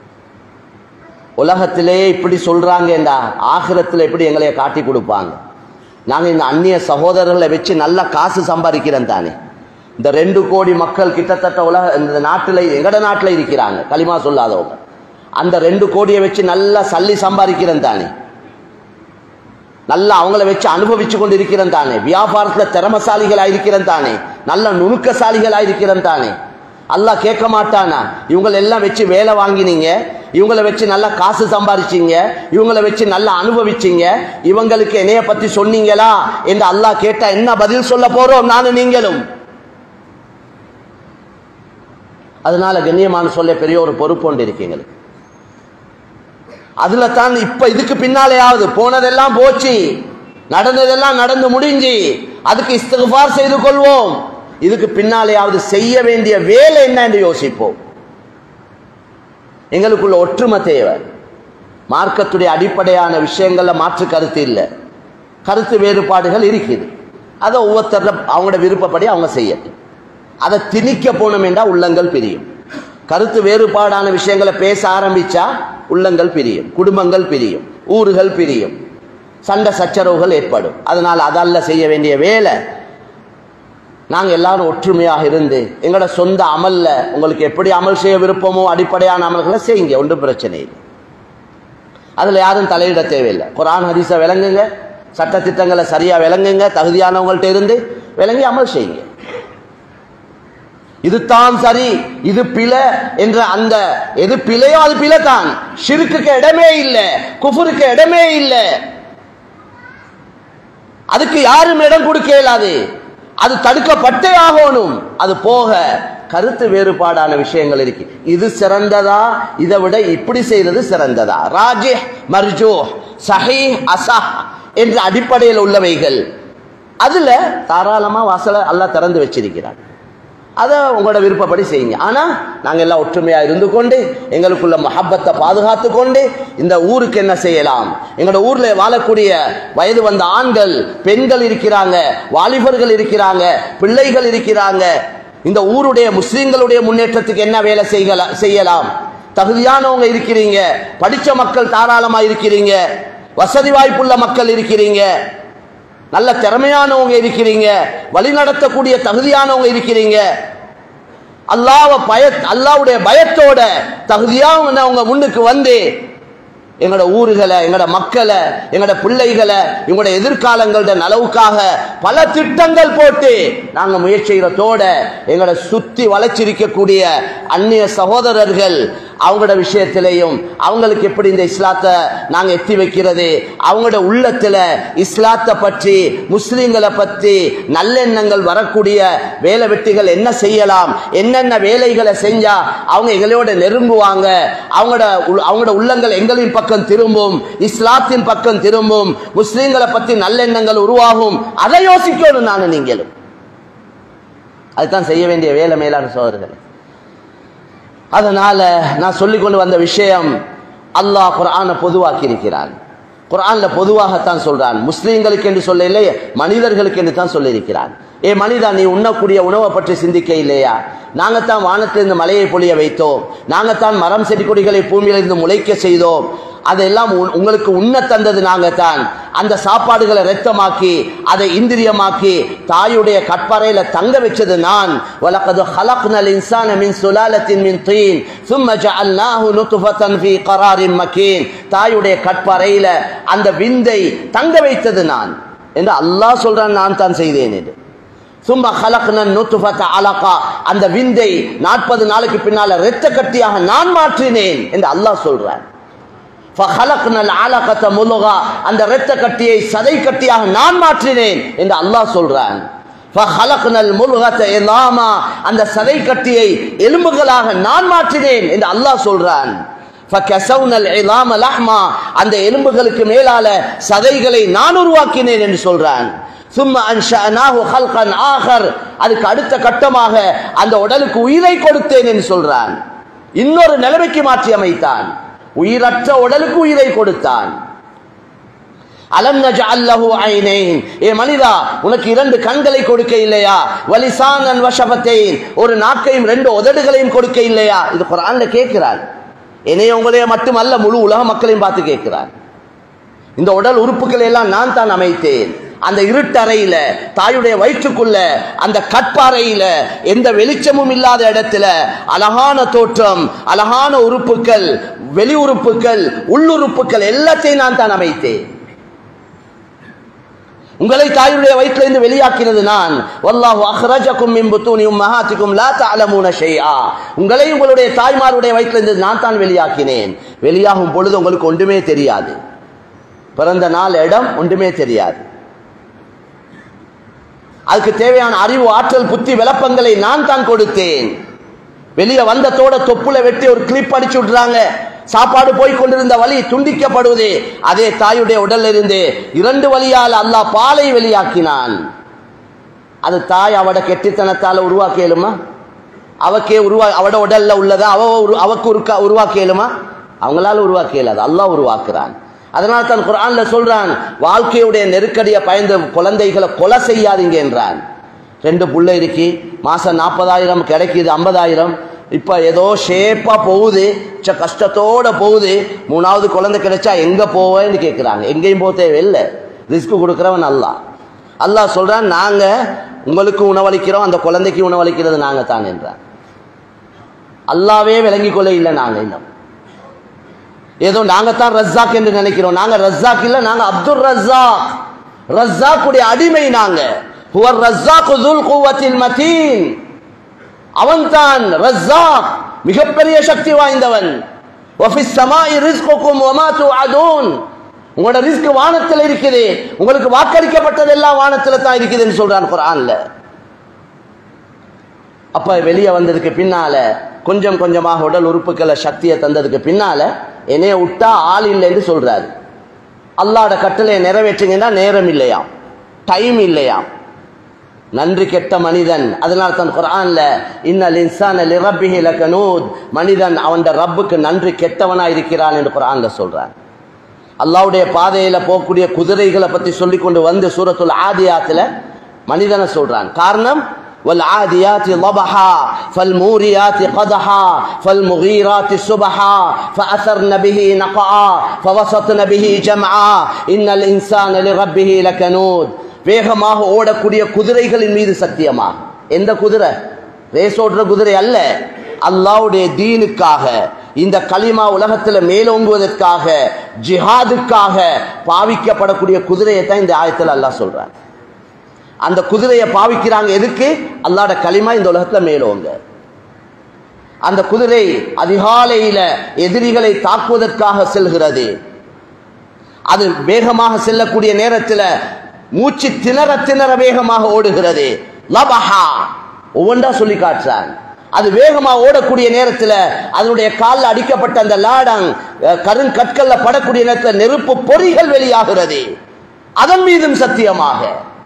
உலகத்திலே இப்படி சொல்றாங்கடா, ஆகிரத்தில் எப்படி எங்களைய காட்டி கொடுப்பாங்க? நாங்க இந்த அந்நிய சகோதரர்களை வச்சு நல்ல காசு சம்பாதிக்கிறோம் தானே. இந்த ரெண்டு கோடி மக்கள் கிட்டத்தட்ட உலக இந்த நாட்டில், எங்கட நாட்டில் இருக்கிறாங்க களிமா சொல்லாதவங்க. அந்த ரெண்டு கோடியை வச்சு நல்லா சல்லி சம்பாதிக்கிறோம் தானே, நல்லா அவங்கள வச்சு அனுபவிச்சு கொண்டு இருக்கிறோம் தானே, வியாபாரத்துல திறமசாலிகளா இருக்கிறோம் தானே, நல்ல நுணுக்கசாலிகளா இருக்கிறோம் தானே. அல்லாஹ் கேட்க மாட்டானா? இவங்களை எல்லாம் வச்சு வேலை வாங்கினீங்க, இவங்களை வச்சு நல்லா காசு சம்பாதிச்சீங்க, இவங்களை வச்சு நல்லா அனுபவிச்சீங்க, இவங்களுக்கு என்னைய பத்தி சொன்னீங்களா என்று அல்லாஹ் கேட்டா என்ன பதில் சொல்ல போறோம் நானும் நீங்களும்? அதனால கண்ணியமான சொல்ல பெரிய ஒரு பொறுப்பு ஒன்று இருக்கீங்க. அதுல தான் இப்ப இதுக்கு பின்னாலேயாவது போனதெல்லாம் போச்சு, நடந்ததெல்லாம் நடந்து முடிஞ்சு, அதுக்கு இஸ்திக்ஃபார் செய்து கொள்வோம். இதுக்கு பின்னாலேயாவது செய்ய வேண்டிய வேலை என்ன என்று யோசிப்போம். எங்களுக்குள்ள ஒற்றுமை தேவை. மார்க்கத்துடைய அடிப்படையான விஷயங்கள்ல மாற்று கருத்து இல்லை, கருத்து வேறுபாடுகள் இருக்குது. அதை ஒவ்வொருத்தர அவங்களோட விருப்பப்படி அவங்க செய்யட்டும். அதை திணிக்க போனோம் என்றால் உள்ளங்கள் பிரியும். கருத்து வேறுபாடான விஷயங்களை பேச ஆரம்பிச்சா உள்ளங்கள் பிரியும், குடும்பங்கள் பிரியும், ஊர்கள் பிரியும், சண்டை சச்சரவுகள் ஏற்படும். அதனால் அதல்ல செய்ய வேண்டிய வேலை. நாங்க எல்லாரும் ஒற்றுமையாக இருந்து எங்களோட சொந்த அமல்ல உங்களுக்கு எப்படி அமல் செய்ய விருப்பமோ அடிப்படையான அமல்களை செய்யுங்க, ஒன்றும் பிரச்சனை இல்லை. அதுல யாரும் தலையிட தேவையில்லை. குர்ஆன் ஹதீஸை விளங்குங்க, சட்ட திட்டங்களை சரியா விளங்குங்க, தகுதியானவங்கள்ட்ட இருந்து விளங்கி அமல் செய்யுங்க. இது தான் சரி, இது பிழை என்ற அந்த எது பிழையோ அது பிழை தான். ஷிர்க்குக்கு இடமே இல்லை, குஃபருக்கு இடமே இல்லை, அதுக்கு யாரும் இடம் கொடுக்க இயலாது, அது தடுக்கப்பட்டே ஆகணும். அது போக கருத்து வேறுபாடான விஷயங்கள் இருக்கு. இது சிறந்ததா, இதை விட இப்படி செய்யறது சிறந்ததா, ராஜிஹ் மர்ஜூஹ் சஹீஹ் அஸஹ் என்ற அடிப்படையில் உள்ளவைகள், அதுல தாராளமா வாசலை அல்லாஹ் திறந்து வச்சிருக்கிறார். அதை உங்களோட விருப்பப்படி செய்யுங்க. ஆனா நாங்க எல்லாம் ஒற்றுமையா இருந்து கொண்டு எங்களுக்குள்ள மஹப்பத்தை பாதுகாத்து கொண்டு இந்த ஊருக்கு என்ன செய்யலாம்? எங்களோட ஊர்ல வாழக்கூடிய வயது வந்த ஆண்கள் பெண்கள் இருக்கிறாங்க, வாலிபர்கள் இருக்கிறாங்க, பிள்ளைகள் இருக்கிறாங்க. இந்த ஊருடைய முஸ்லிம்களுடைய முன்னேற்றத்துக்கு என்ன வேலை செய்யலாம்? தகுதியானவங்க இருக்கிறீங்க, படிச்ச மக்கள் தாராளமா இருக்கிறீங்க, வசதி வாய்ப்புள்ள மக்கள் இருக்கிறீங்க, நல்ல திறமையானவங்க இருக்கிறீங்க, வழி நடத்தக்கூடிய தகுதியானவங்க இருக்கிறீங்க. அல்லாஹ்வை பய அல்லாஹ்வுடைய பயத்தோட தகுதியாக அவங்க முன்னுக்கு வந்து எங்களோட ஊர்களை, எங்களோட மக்களை, எங்களோட பிள்ளைகளை, எங்களோட எதிர்காலங்களோட நலவுக்காக பல திட்டங்கள் போட்டு நாங்கள் முயற்சிகளோட எங்களோட சுத்தி வளைச்சிருக்கக்கூடிய அந்நிய சகோதரர்கள் அவங்களோட விஷயத்திலையும் அவங்களுக்கு எப்படி இந்த இஸ்லாத்தை நாங்கள் எத்தி வைக்கிறது, அவங்களோட உள்ளத்துல இஸ்லாத்தை பற்றி முஸ்லிம்களை பற்றி நல்லெண்ணங்கள் வரக்கூடிய வேலை வெட்டிகள் என்ன செய்யலாம், என்னென்ன வேலைகளை செஞ்சா அவங்க எங்களோட நெருங்குவாங்க, அவங்களோட அவங்களோட உள்ளங்கள் எங்களின் பக்கம் திரும்பும், இஸ்லாத்தின் பக்கம் திரும்பும், முஸ்லிம்களை பற்றி நல்லெண்ணங்கள் உருவாகும். அதை யோசிக்கணும் நானும் நீங்களும். அதுதான் செய்ய வேண்டிய வேலை மேலான சோதரர்கள். அதனால நான் சொல்லிக் கொண்டு வந்த விஷயம், அல்லாஹ் குர்ஆனை பொதுவாக்கி இருக்கிறான். குர்ஆன்ல பொதுவாகத்தான் சொல்றான், முஸ்லிம்களுக்கு என்று சொல்ல இல்லை, மனிதர்களுக்கு என்று தான் சொல்லியிருக்கிறான். ஏ மனிதா, நீ உண்ணக்கூடிய உணவை பற்றி சிந்திக்க இல்லையா? நாங்கத்தான் வானத்திலிருந்து மலையை பொழிய வைத்தோம், நாங்கத்தான் மரம் செடி கொடிகளை பூமியிலிருந்து முளைக்க செய்தோம், அதெல்லாம் உங்களுக்கு உண்ண தந்தது நாங்கத்தான். அந்த சாப்பாடுகளை இரத்தமாக்கி அதை இந்திரியமாக்கி தாயுடைய கற்பறையில தங்க வச்சது நான். வலகது ஹலக்னல் இன்சான மின் சுலாலத்தின் மின் தீன் சும்ம ஜஅல்நாஹு நுத்ஃபத்தன் ஃபீ கராரின் மக்கீன். தாயுடைய கற்பறையில அந்த விந்தை தங்க வைத்தது நான் என்று அல்லாஹ் சொல்றான். நான் தான் செய்தேன் என்று. சும்மா ஹலக்னன் நுத்ஃபத அலகா, அந்த விந்தை நாற்பது நாளுக்கு பின்னால இரத்த கட்டியாக நான் மாற்றினேன் என்று அல்லாஹ் சொல்றான். ஃபஹலக்னல் அலகத முல்கா, அந்த இரத்த கட்டியை சதை கட்டியாக நான் மாற்றினேன் என்று அல்லாஹ் சொல்றான். ஃபஹலக்னல் முல்கத இலாமா, அந்த சதை கட்டியை எலும்புகளாக நான் மாற்றினேன் என்று அல்லாஹ் சொல்றான். ஃபகஸௌனல் இலாம லஹ்மா, அந்த எலும்புகளுக்கு மேலால சதைகளை நான் உருவாக்கினேன் என்று சொல்றான். சும்ம அன்ஷஅனாஹு ஹல்கன் ஆகர், அதுக்கு அடுத்த கட்டமாக அந்த உடலுக்கு உயிரை கொடுத்தேன் என்று சொல்றான். இன்னொரு நிலைமைக்கு மாற்றி அமைத்தான். உயிரற்ற உடலுக்கு உயிரை கொடுத்தான். அலம் நஜஅல் லஹு ஐனைன், ஏ மனிதா, உனக்கு இரண்டு கண்களை கொடுக்க இல்லையா? வலிசானன் வஷஃபத்தைன், ஒரு நாக்கையும் ரெண்டு உதடுகளையும் கொடுக்க இல்லையா? இது குர்ஆன்ல கேட்கிறான். என்னைய உங்களைய மட்டுமல்ல, முழு உலக மக்களையும் பார்த்து கேட்கிறான். இந்த உடல் உறுப்புகளை எல்லாம் நான் தான் அமைத்தேன். அந்த இருட்டறையில, தாயுடைய வயிற்றுக்குள்ள, அந்த கற்பாறையில, எந்த வெளிச்சமும் இல்லாத இடத்துல அழகான தோற்றம், அழகான உறுப்புகள், வெளி உறுப்புகள், உள்ளுறுப்புகள் எல்லாத்தையும் நான் தான் அமைத்தேன். உங்களை தாயுடைய வயிற்றிலிருந்து வெளியாக்கினது நான். வல்லாஹு அக்ரஜகும் மின் புத்தூனி உம்மஹாத்திக்கும் லா தஅலமூன ஷைஆ, உங்களை உங்களுடைய தாய்மாருடைய வயிற்றிலிருந்து நான் தான் வெளியாக்கினேன். வெளியாகும் பொழுது உங்களுக்கு ஒன்றுமே தெரியாது, பிறந்த நாள் இடம் ஒன்றுமே தெரியாது. அதுக்கு தேவையான அறிவு, ஆற்றல், புத்தி, விளப்பங்களை நான் தான் கொடுத்தேன். வெளியே வந்ததோட தொப்புல வெட்டி ஒரு கிளிப் அடிச்சு விடுறாங்க. சாப்பாடு போய் கொண்டிருந்த வழி துண்டிக்கப்படுவது. அதே தாயுடைய உடல்ல இருந்து இரண்டு வழியால் அல்லாஹ் பாலை வெளியாக்கினான். அது தாய் அவட கெட்டித்தனத்தால உருவாக்க இயலுமா? அவக்கே உருவா அவட உடல்ல உள்ளதா அவ அவக்கு உருவாக்க இயலுமா? அவங்களால உருவாக்க இயலாது, அல்லாஹ் உருவாக்குறான். அதனால தான் குர்ஆன்ல சொல்றான், வாழ்க்கையுடைய நெருக்கடியை பயந்து குழந்தைகளை கொலை செய்யாதீங்க என்றான். ரெண்டு புள்ள இருக்கு, மாசம் நாற்பதாயிரம் கிடைக்குது, ஐம்பதாயிரம், இப்ப ஏதோ ஷேப்பா போகுது, கஷ்டத்தோட போகுது. மூணாவது குழந்தை கிடைச்சா எங்க போவேன்னு கேட்கிறாங்க. எங்கேயும் போக தேவையில்லை, ரிஸ்க் கொடுக்கிறவன் அல்லாஹ். அல்லாஹ் சொல்றான், நாங்க உங்களுக்கு உணவளிக்கிறோம், அந்த குழந்தைக்கு உணவளிக்கிறது நாங்க தான் என்றான். அல்லாவே விளங்கிக் கொள்ள இல்லை. நாங்க இன்னும் ஏதோ நாங்கத்தான் ரஸ்ஸாக் என்று நினைக்கிறோம். நாங்க ரஸ்ஸாக் இல்ல, நாங்க அப்துல் ரஸ்ஸாக், ரஸ்ஸாக்குடைய அடிமை நாங்க. ஹுவர் ரஸ்ஸாக் ذுல் குவத்தில் மதீன், அவன்தான் ரஸ்ஸாக், மிகப்பெரிய சக்தி வாய்ந்தவன். வஃபிஸ் ஸமாஇ ரிஸ்குக்கும் வமா துஅதூன், உங்களோட ரிஸ்க் வானத்தில் இருக்குது, உங்களுக்கு வாக்களிக்கப்பட்டது எல்லாம் வானத்தில் தான் இருக்குதுன்னு சொல்றான் குர்ஆன்ல. அப்ப வெளியே வந்ததுக்கு பின்னால கொஞ்சம் கொஞ்சமாக உடல் உறுப்புகளை சக்தியை தந்ததுக்கு பின்னால என்னைய விட்டா ஆள் இல்லைன்னு சொல்றாரு. அல்லாஹ்வோட கட்டளையை நிறைவேற்றுங்கன்னா நேரம் இல்லையாம், டைம் இல்லையாம். நன்றி கெட்ட மனிதன். அதனால தான் குர்ஆன்ல இன்னல் இன்சான லிரப்பிஹி லகனூத், மனிதன் அவன் ரப்புக்கு நன்றி கெட்டவனா இருக்கிறான் என்று குர்ஆன்ல சொல்றான். அல்லாஹ்வுடைய பாதையில போகக்கூடிய குதிரைகளை பத்தி சொல்லி கொண்டு வந்து சூரத்துல் ஆதியாத்துல மனிதனை சொல்றான். காரணம், والعاديات ضبحا فالموريات قدحا فالمغيرات سبحا فأثرن به نقعا فوسطن به جمعا إن الإنسان لربه لكنود. வேகமாக ஓடக்கூடிய குதிரைகளின் மீது சத்தியமா. எந்த குதிரை? ரேஸ் ஓடுற குதிரை அல்ல, அல்லாஹ்வுடைய தீனுக்காக, இந்த கலிமா உலகத்துல மேலோங்குவதற்காக, ஜிஹாதுக்காக பாவிக்கப்படக்கூடிய குதிரையை தான் இந்த ஆயத்துல அல்லாஹ் சொல்றான். அந்த குதிரையை பாவிக்கிறாங்க எதுக்கு? அல்லாஹ்வுடைய கலிமா இந்த உலகத்துல மேலோங்க. அந்த குதிரை அதிகாலையில எதிரிகளை தாக்குவதற்காக செல்கிறது. அது வேகமாக செல்லக்கூடிய நேரத்தில் மூச்சு திணற திணற வேகமாக ஓடுகிறது. லபஹா ஒவ்வொன்றா சொல்லி காட்டுறான். அது வேகமாக ஓடக்கூடிய நேரத்தில் அதனுடைய காலில் அடிக்கப்பட்ட அந்த லாடங் கருங்கற்கல்ல படக்கூடிய நேரத்தில் நெருப்பு பொறிகள் வெளியாகிறது. அதன் மீதும் சத்தியமாக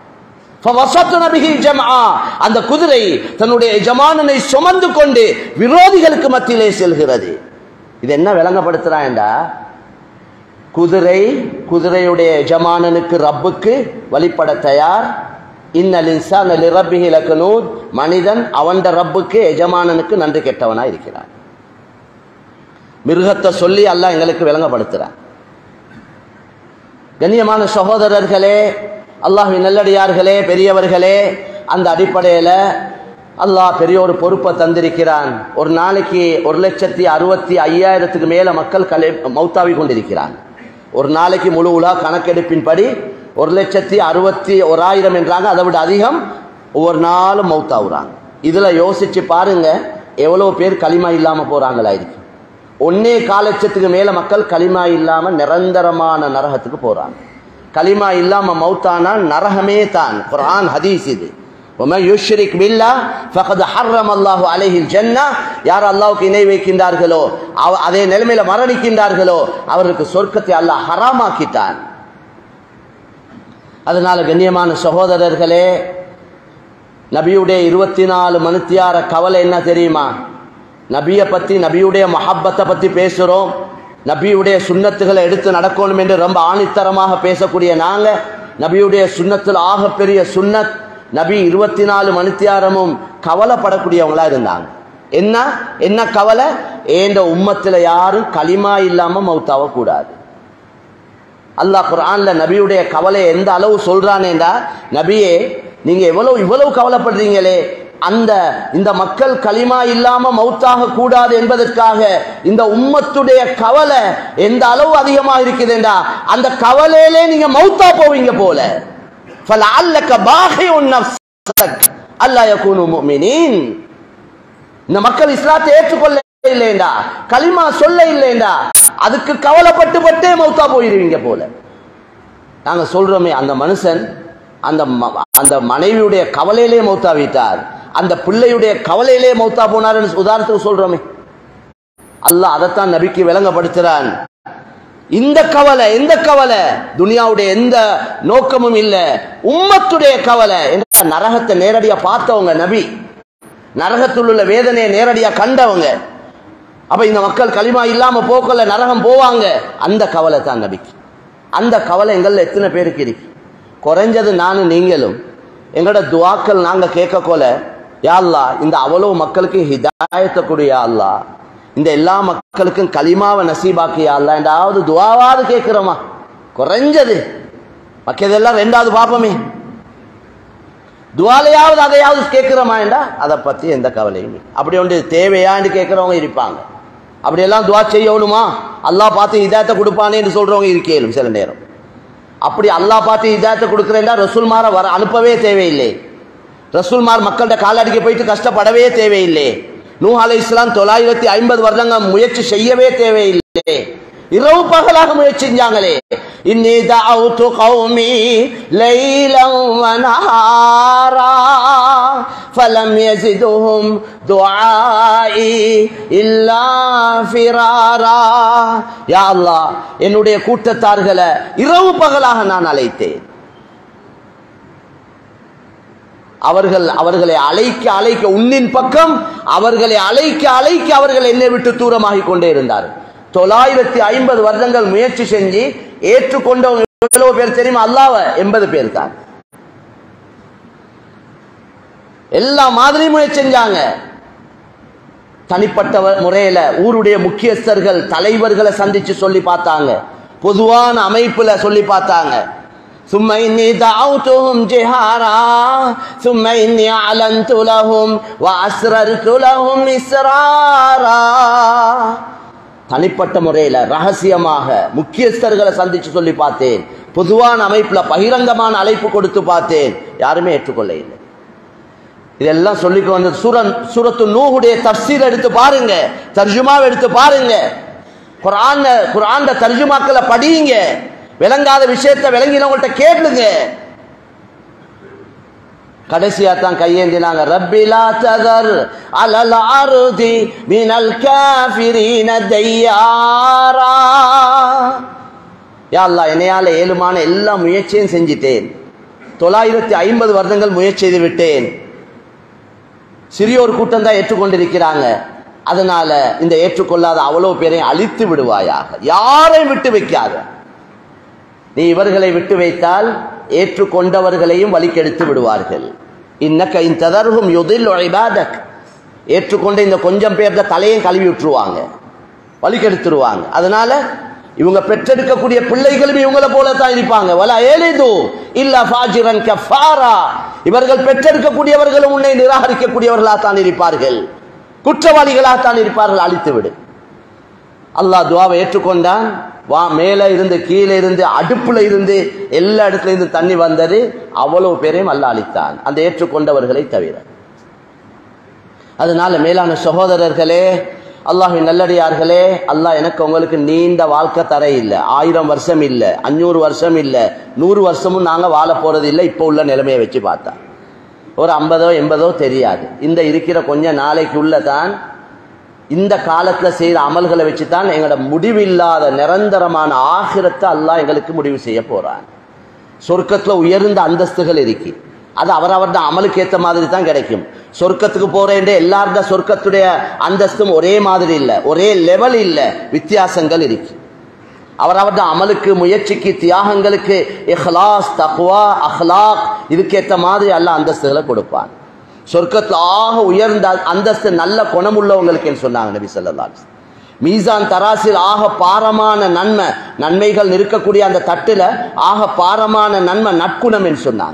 அந்த குதிரை தன்னுடைய எஜமானனை சுமந்து கொண்டு விரோதிகளுக்கு மத்தியிலே செல்கிறது. இது என்ன விளங்கப்படுத்துறான்டா, குதிரை குதிரையுடைய எஜமானனுக்கு ரப்புக்கு வழிபட தயார். இன்னல் இன்சான லிரப்பிஹி லகனூத், மனிதன் அவன் ரப்புக்கு எஜமானனுக்கு நன்றி கெட்டவனா இருக்கிறான். மிருகத்தை சொல்லி அல்லாஹ் எங்களுக்கு விளங்கப்படுத்துறான். கண்ணியமான சகோதரர்களே, அல்லாஹ்வின் நல்லடியார்களே, பெரியவர்களே, அந்த அடிப்படையில் அல்லாஹ் பெரிய ஒரு பொறுப்பை தந்திருக்கிறான். ஒரு நாளைக்கு ஒரு லட்சத்தி அறுபத்தி ஐயாயிரத்துக்கு மேல மக்கள் கலை மௌத்தாவி கொண்டிருக்கிறான். ஒரு நாளைக்கு முழு உலா கணக்கெடுப்பின்படி ஒரு லட்சத்தி அறுபத்தி ஓராயிரம் என்றாங்க, அதை விட அதிகம் ஒவ்வொரு நாளும் மௌத்தாவுறாங்க. இதுல யோசிச்சு பாருங்க எவ்வளவு பேர் களிமா இல்லாம போறாங்களா இருக்கு. ஒன்னே கால் லட்சத்துக்கு மேல மக்கள் களிமா இல்லாம நிரந்தரமான நரகத்துக்கு போறாங்க. கலிமா இல்லாம மௌத்தானால் நரகமே தான். குர்ஆன் ஹதீஸ் இது. وَمَنْ يُشْرِكْ بِاللَّهِ فَقَدْ حَرَّمَ اللَّهُ عَلَيْهِ الْجَنَّةَ, யார் அல்லாஹ்வுக்கு இணை வைக்கின்றார்களோ, அதே நிலைமையில மரணிக்கின்றார்களோ, அவருக்கு சொர்க்கத்தை அல்லாஹ் ஹராமாக்கிட்டான். அதனால கண்ணியமான சகோதரர்களே, நபியுடைய இருபத்தி நாலு மணித்தியார கவலை என்ன தெரியுமா? நபியை பத்தி, நபியுடைய மஹப்பத்தை பத்தி பேசுறோம். நபியுடைய சுன்னத்துகளை எடுத்து நடக்கணும் என்று ரொம்ப ஆணித்தரமாக பேசக்கூடிய நாங்க, நபியுடைய சுன்னத்தில் ஆகப்பெரிய சுன்னத், நபி இருபத்தி நாலு மணித்தியாரமும் கவலைப்படக்கூடியவங்களா இருந்தாங்க. என்ன என்ன கவலை? ஏண்ட உம்மத்துல யாரும் களிமா இல்லாம மௌத்தாவ கூடாது. அல்லாஹ் குர்ஆன்ல நபியுடைய கவலை எந்த அளவு சொல்றானேண்டா, நபியே நீங்க எவ்வளவு இவ்வளவு கவலைப்படுறீங்களே, அந்த இந்த மக்கள் களிமா இல்லாம மௌத்தாக கூடாது என்பதற்காக இந்த உம்மத்துடைய கவலை எந்த அளவு அதிகமாக இருக்குதுண்டா, அந்த கவலையிலே நீங்க மௌத்தா போவீங்க போல. فَلَعَلَّكَ بَاخِعٌ نَفْسَكَ أَلَّا يَكُونُوا مُؤْمِنِينَ. இந்த மக்கள் இஸ்லாத்தை ஏற்றுக்கொள்ள இல்லைண்டா, களிமா சொல்ல இல்லைண்டா, அதுக்கு கவலைப்பட்டு பட்டே மௌத்தா போயிருவீங்க போல. நாங்க சொல்றோமே, அந்த மனுஷன் அந்த அந்த மனைவியுடைய கவலையிலே மௌத்தா வீட்டார், அந்த பிள்ளையுடைய கவலையிலே மௌத்தா போனார் உதாரணத்துக்கு சொல்றோமே. அல்லாஹ் அதைத்தான் நபிக்கு விளங்கப்படுத்துறான். இந்த கவலை எந்த கவலை? துனியாவுடைய எந்த நோக்கமும் இல்ல, உம்மத்துடைய கவலை. நரகத்தை நேரடியா பார்த்தவங்க நபி, நரகத்தில் உள்ள வேதனையை நேரடியா கண்டவங்க. அப்ப இந்த மக்கள் களிமா இல்லாம போக்கல நரகம் போவாங்க, அந்த கவலை தான் நபிக்கு. அந்த கவலை எங்கள்ல எத்தனை பேருக்கு இருக்கு? குறைஞ்சது நானும் நீங்களும் எங்களோட துவாக்கள் நாங்க கேட்க கொல, யா அல்லாஹ் இந்த அவ்வளவு மக்களுக்கு ஹிதாயத்தை கொடு, யா அல்லாஹ் இந்த எல்லா மக்களுக்கும் கலிமாவை நசீபாக்கி, யா அல்லாஹ் என்றாவது துவாவாவது கேட்கிறோமா? குறைஞ்சது மக்கதெல்லாம் ரெண்டாவது பாப்பமே, துவாலையாவது அதையாவது கேட்கிறோமா என்றா அதை பத்தி எந்த கவலையும். அப்படி ஒன்று தேவையான்னு கேட்கிறவங்க இருப்பாங்க. அப்படியெல்லாம் துவா செய்யணுமா, அல்லாஹ் பார்த்து ஹிதாயத்தை கொடுப்பானே என்று சொல்றவங்க இருக்கேனும் சில நேரம். அப்படி அல்லாஹ் பார்த்து ஹிதாயத்தை கொடுக்கிறேன்டா ரசூல்மார வர அனுப்பவே தேவையில்லை. ரசூல்மார் மக்கள்கிட்ட காலடிக்க போயிட்டு கஷ்டப்படவே தேவையில்லை. நூஹ் அலைஹிஸ்ஸலாம் தொள்ளாயிரத்தி ஐம்பது வருடங்கள் முயற்சி செய்யவே தேவையில்லை. இரவு பகலாக முயற்சி செஞ்சாங்களே. இன்னி தஅவுது கௌமி லைலன் வ நஹாரா ஃபலம் யஸிதுஹும் துஆஇ இல்லா ஃபிராரா. யா அல்லாஹ் என்னுடைய கூட்டத்தார்களை இரவு பகலாக நான் அழைத்தேன். அவர்கள் அவர்களை அழைக்க அழைக்க உன்னின் பக்கம் அவர்களை அழைக்க அழைக்க அவர்கள் என்னை விட்டு தூரமாகி கொண்டே இருந்தார்கள். தொள்ளாயிரத்தி ஐம்பது வருடங்கள் முயற்சி செஞ்சு ஏற்றுக்கொண்டவங்க எவ்வளவு பேர் தெரியுமா? அல்லாஹ்வ எண்பது பேர் தான். எல்லா மாதிரியும் முயற்சி செஞ்சாங்க. தனிப்பட்ட முறையில ஊருடைய முக்கியஸ்தர்கள் தலைவர்களை சந்திச்சு சொல்லி பார்த்தாங்க, பொதுவான அமைப்புல சொல்லி பார்த்தாங்க, ثم إني دعوتهم جهارا ثم إني أعلنت لهم وأسررت لهم إسرارا. தனிப்பட்ட முறையில் ரகசியமாக முக்கியஸ்தர்களை சந்திச்சு சொல்லி பார்த்தேன், பொதுவான அமைப்புல பகிரங்கமான அழைப்பு கொடுத்து பார்த்தேன், யாருமே ஏற்றுக்கொள்ள இல்லை. இதெல்லாம் சொல்லிக்கு வந்த சூரன் சூரத்து நூஹுடைய தஃசீர் எடுத்து பாருங்க, தர்ஜுமாவை எடுத்து பாருங்க, குர்ஆன் குர்ஆன்ல தர்ஜுமாக்களை படியுங்க, விளங்காத விஷயத்தை விளங்கினவங்கள்ட்ட கேளுங்க. கடைசியா தான் கையேந்தினாங்க, ரப்பி லா ததர் அலல் அர்தி மினல் காஃபிரீன தய்யாரா. யா அல்லாஹ், என்னையால ஏழுமான எல்லா முயற்சியும் செஞ்சிட்டேன், தொள்ளாயிரத்தி ஐம்பது வருடங்கள் முயற்சி செய்து விட்டேன், சிறியோர் கூட்டம் தான் ஏற்றுக்கொண்டிருக்கிறாங்க, அதனால இந்த ஏற்றுக்கொள்ளாத அவ்வளவு பேரையும் அழித்து விடுவாயாக, யாரையும் விட்டு வைக்காத. நீ இவர்களை விட்டு வைத்தால் ஏற்றுக்கொண்டவர்களையும் வழிக்கெடுத்து விடுவார்கள். இன்னக இன் ததர்ஹும் யுதில்லு இபாதக், ஏற்றுக்கொண்ட இந்த கொஞ்சம் பேர்த தலையும் கழுவி விட்டுருவாங்க, வழிக்கெடுத்துருவாங்க. அதனால இவங்க பெற்றெடுக்கக்கூடிய பிள்ளைகளும் இவங்களை போல தான் இருப்பாங்க. வலா ஏலிது இல்லா ஃபாஜிரன் கஃபாரா, இவர்கள் பெற்றெடுக்கக்கூடியவர்களும் உன்னை நிராகரிக்கக்கூடியவர்களாக தான் இருப்பார்கள், குற்றவாளிகளாக தான் இருப்பார்கள், அழித்து விடு. அல்லாஹ் துஆவை ஏற்றுக்கொண்டான். வா மேல இருந்து கீழே இருந்து அடுப்புல இருந்து எல்லா இடத்துல இருந்து தண்ணி வந்தது, அவ்வளவு பேரையும் அல்லாஹ் அழித்தான், அந்த ஏற்றுக்கொண்டவர்களை தவிர. அதனால மேலான சகோதரர்களே, அல்லாஹ்வின் நல்லடியார்களே, அல்லாஹ் எனக்கு உங்களுக்கு நீண்ட வாழ்க்கை தர இல்லை, ஆயிரம் வருஷம் இல்லை, அஞ்சூறு வருஷம் இல்லை, நூறு வருஷமும் நாங்க வாழ போறது இல்லை. இப்போ உள்ள நிலைமையை வச்சு பார்த்தா ஒரு ஐம்பதோ எண்பதோ தெரியாது. இந்த இருக்கிற கொஞ்ச நாளைக்கு உள்ளதான் இந்த காலத்துல செய்த அமல்களை வச்சுதான் எங்களோட முடிவில்லாத நிரந்தரமான ஆகிரத்தை அல்லாஹ் எங்களுக்கு முடிவு செய்ய போறான். சொர்க்கத்துல உயர்ந்த அந்தஸ்துகள் இருக்கு, அது அவரவர்த அமலுக்கு ஏற்ற மாதிரி தான் கிடைக்கும். சொர்க்கத்துக்கு போறேன் எல்லாருட சொர்க்கத்துடைய அந்தஸ்தும் ஒரே மாதிரி இல்லை, ஒரே லெவல் இல்லை, வித்தியாசங்கள் இருக்கு. அவரவர்த அமலுக்கு, முயற்சிக்கு, தியாகங்களுக்கு, இஹ்லாஸ், தக்வா, அஹ்லாக், இதுக்கேற்ற மாதிரி அல்லாஹ் அந்தஸ்துகளை கொடுப்பான். சொர்க்கத்தில் ஆக உயர்ந்த அந்தஸ்து நல்ல குணம் உள்ளவங்களுக்கு சொன்னாங்க நபி ஸல்லல்லாஹு அலைஹி வஸல்லம். மீசான் தராசில் ஆக பாரமான நன்மை, நன்மைகள் இருக்கக்கூடிய அந்த தட்டுல ஆக பாரமான நன்மை நற்குணம் என்று சொன்னாங்க.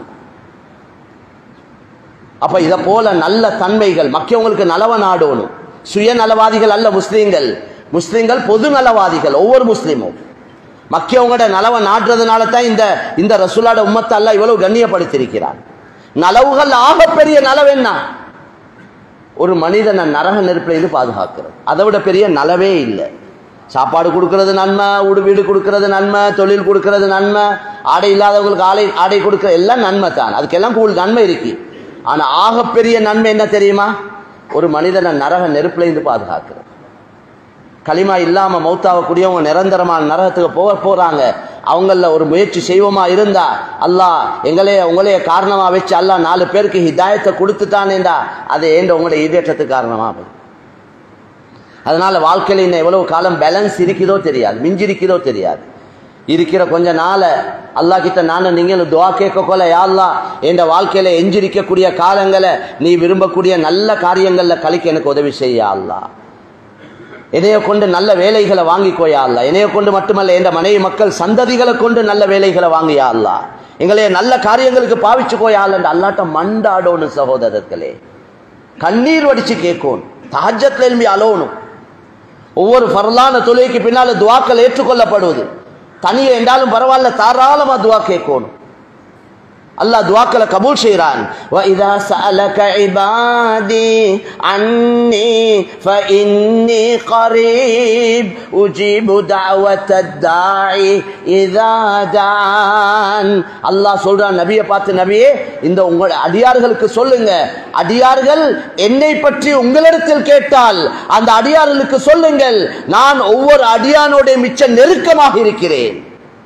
அப்ப இதை போல நல்ல தன்மைகள் மக்கியவங்களுக்கு நலவ நாடணும். சுயநலவாதிகள் அல்ல முஸ்லீம்கள், முஸ்லீம்கள் பொது நலவாதிகள். ஒவ்வொரு முஸ்லீமும் மக்கியவங்களோட நலவ நாடுறதுனால தான் இந்த இந்த ரசூலோட உம்மத்தை அல்லாஹ் இவ்வளவு கண்ணியப்படுத்தியிருக்கிறார். நலவுகள் ஆகப்பெரிய நலவு என்ன? ஒரு மனிதனை நரக நெருப்பில் இது பாதுகாக்கிறது, அதை விட பெரிய நலவே இல்லை. சாப்பாடு கொடுக்கறது நன்மை, உடு வீடு கொடுக்கறது நன்மை, தொழில் கொடுக்கறது நன்மை, ஆடை இல்லாதவங்களுக்கு ஆடை ஆடை கொடுக்கற எல்லாம் நன்மை தான், அதுக்கெல்லாம் கூடுதல் நன்மை இருக்கு. ஆனா ஆகப்பெரிய நன்மை என்ன தெரியுமா? ஒரு மனிதனை நரக நெருப்பில் இருந்து பாதுகாக்கிறது. களிமா இல்லாம மௌத்தாவக்கூடியவங்க நிரந்தரமான நரகத்துக்கு போக போறாங்க. அவங்கள ஒரு முயற்சி செய்வோமா இருந்தா அல்லாஹ் எங்களே உங்களைய காரணமா வச்சு அல்லாஹ் நாலு பேருக்கு ஹிதாயத்தை கொடுத்துட்டானேண்டா அது ஏண்ட உங்களுடைய ஈடேற்றத்துக்கு காரணமா. அதனால வாழ்க்கையில இன்னும் எவ்வளவு காலம் பேலன்ஸ் இருக்குதோ தெரியாது, மிஞ்சிருக்குதோ தெரியாது. இருக்கிற கொஞ்ச நாள அல்லாஹ் கிட்ட நானும் நீங்களும் துவா கேட்க கொள்ள, யா அல்லாஹ் என்ற வாழ்க்கையில எஞ்சிருக்கக்கூடிய காலங்களை நீ விரும்பக்கூடிய நல்ல காரியங்கள்ல கழிக்க எனக்கு உதவி செய்ய அல்லாஹ். என்னைய கொண்டு நல்ல வேலைகளை வாங்கிக்கோயா அல்லா. என்னைய கொண்டு மட்டுமல்ல, என்ற மனைவி மக்கள் சந்ததிகளை கொண்டு நல்ல வேலைகளை வாங்கியா அல்லா. எங்களைய நல்ல காரியங்களுக்கு பாவிச்சுக்கோயா அல்ல அல்லாட்ட மண்டாடோன்னு சகோதரர்களே, கண்ணீர் வடிச்சு கேட்கணும், தஹஜ்ஜத்ல எழும்பி அலோணும். ஒவ்வொரு ஃபர்லான தொழுகைக்கு பின்னால துவாக்கள் ஏற்றுக்கொள்ளப்படுவது. தனியே என்றாலும் பரவாயில்ல, தாராளமா துவா கேட்கணும். அல்லாஹ் துஆக்களை கபூல் செய்றான். வ இதா சஅலக இபாதி அன்னி ஃபஇன்னி கரீப் உஜீபு தஅவத்தத் தாஇ இதா தான். அல்லாஹ் சொல்றான் நபியை பார்த்து, நபியே இந்த உங்கள் அடியார்களுக்கு சொல்லுங்க, அடியார்கள் என்னை பற்றி உங்களிடத்தில் கேட்டால் அந்த அடியார்களுக்கு சொல்லுங்கள், நான் ஒவ்வொரு அடியானோட மிச்ச நெருக்கமாக இருக்கிறேன்.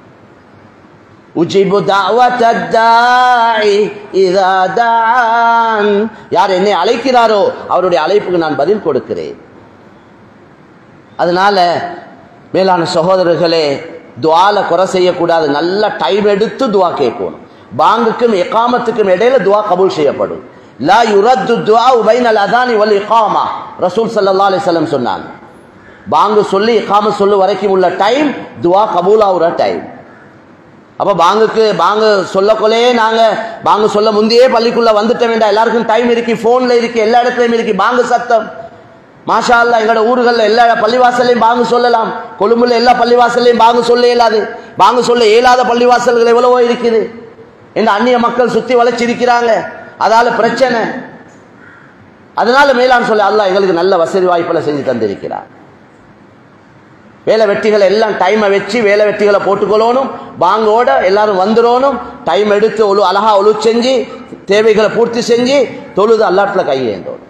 உஜிபு தஅவத்தத் தாஇ இதா தான். யார் என்னை அழைக்கிறாரோ அவருடைய அழைப்புக்கு நான் பதில் கொடுக்கிறேன். அதனால மேலான சகோதரர்களே, துஆல குறை செய்யக்கூடாது. நல்ல டைம் எடுத்து துஆ கேட்கணும். பாங்குக்கும் இகாமத்துக்கும் இடையில துஆ கபூல் செய்யப்படும். லா யுரத்து துஆ பைனல் அதானி வல் இகாமா. ரசூல் ஸல்லல்லாஹு அலைஹி வஸல்லம் சொன்னாங்க, பாங்கு சொல்லி இகாமத் சொல்லு வரைக்கும் உள்ள டைம் துஆ கபூல் ஆகுற டைம். அப்ப பாங்குக்கு பாங்கு சொல்லக்கொள்ளே நாங்க பாங்கு சொல்ல முந்தையே பள்ளிக்குள்ள வந்துட்ட வேண்டாம். எல்லாருக்கும் டைம் இருக்கு, போன்ல இருக்கு, எல்லா இடத்துலயும் இருக்கு பாங்கு சத்தம். மாஷா அல்லாஹ் எங்களோட ஊர்கள்ல எல்லா பள்ளிவாசல்லையும் பாங்கு சொல்லலாம். கொழும்புல எல்லா பள்ளிவாசல்லையும் பாங்கு சொல்ல இயலாது. பாங்கு சொல்ல இயலாத பள்ளிவாசல்கள் எவ்வளவோ இருக்குது. இந்த அந்நிய மக்கள் சுத்தி வளைச்சிருக்கிறாங்க, அதால பிரச்சனை. அதனால மேலான் சொல்ல அல்லாஹ் எங்களுக்கு நல்ல வசதி வாய்ப்புகளை செஞ்சு தந்திருக்கிறார். வேலை வெட்டிகளை எல்லாம் டைமை வச்சு வேலை வெட்டிகளை போட்டுக்கொள்ளணும். பாங்கோட எல்லாரும் வந்துடணும். டைம் எடுத்து ஒழு அழகா ஒழு செஞ்சு தேவைகளை பூர்த்தி செஞ்சு தொழுது அல்லாட்டுல கையேந்தோம்.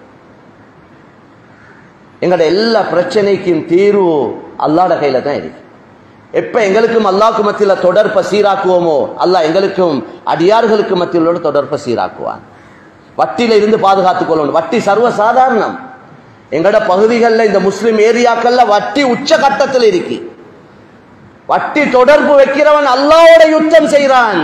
எங்களோட எல்லா பிரச்சனைக்கும் தீர்வு அல்லாட கையில தான் இருக்கு. எப்ப எங்களுக்கும் அல்லாஹ்க்கு மத்தியில தொடர்பை சீராக்குவோமோ அல்லாஹ் எங்களுக்கும் அடியார்களுக்கு மத்தியிலோட தொடர்பை சீராக்குவான். வட்டியில இருந்து பாதுகாத்துக் கொள்ளணும். வட்டி சர்வ சாதாரணம். எங்கட பகுதிகளில் இந்த முஸ்லிம் ஏரியாக்கள்ல வட்டி உச்ச கட்டத்தில் இருக்கு. வட்டி தொடர்பு வைக்கிறவன் அல்லாஹ்வோட யுத்தம் செய்கிறான்.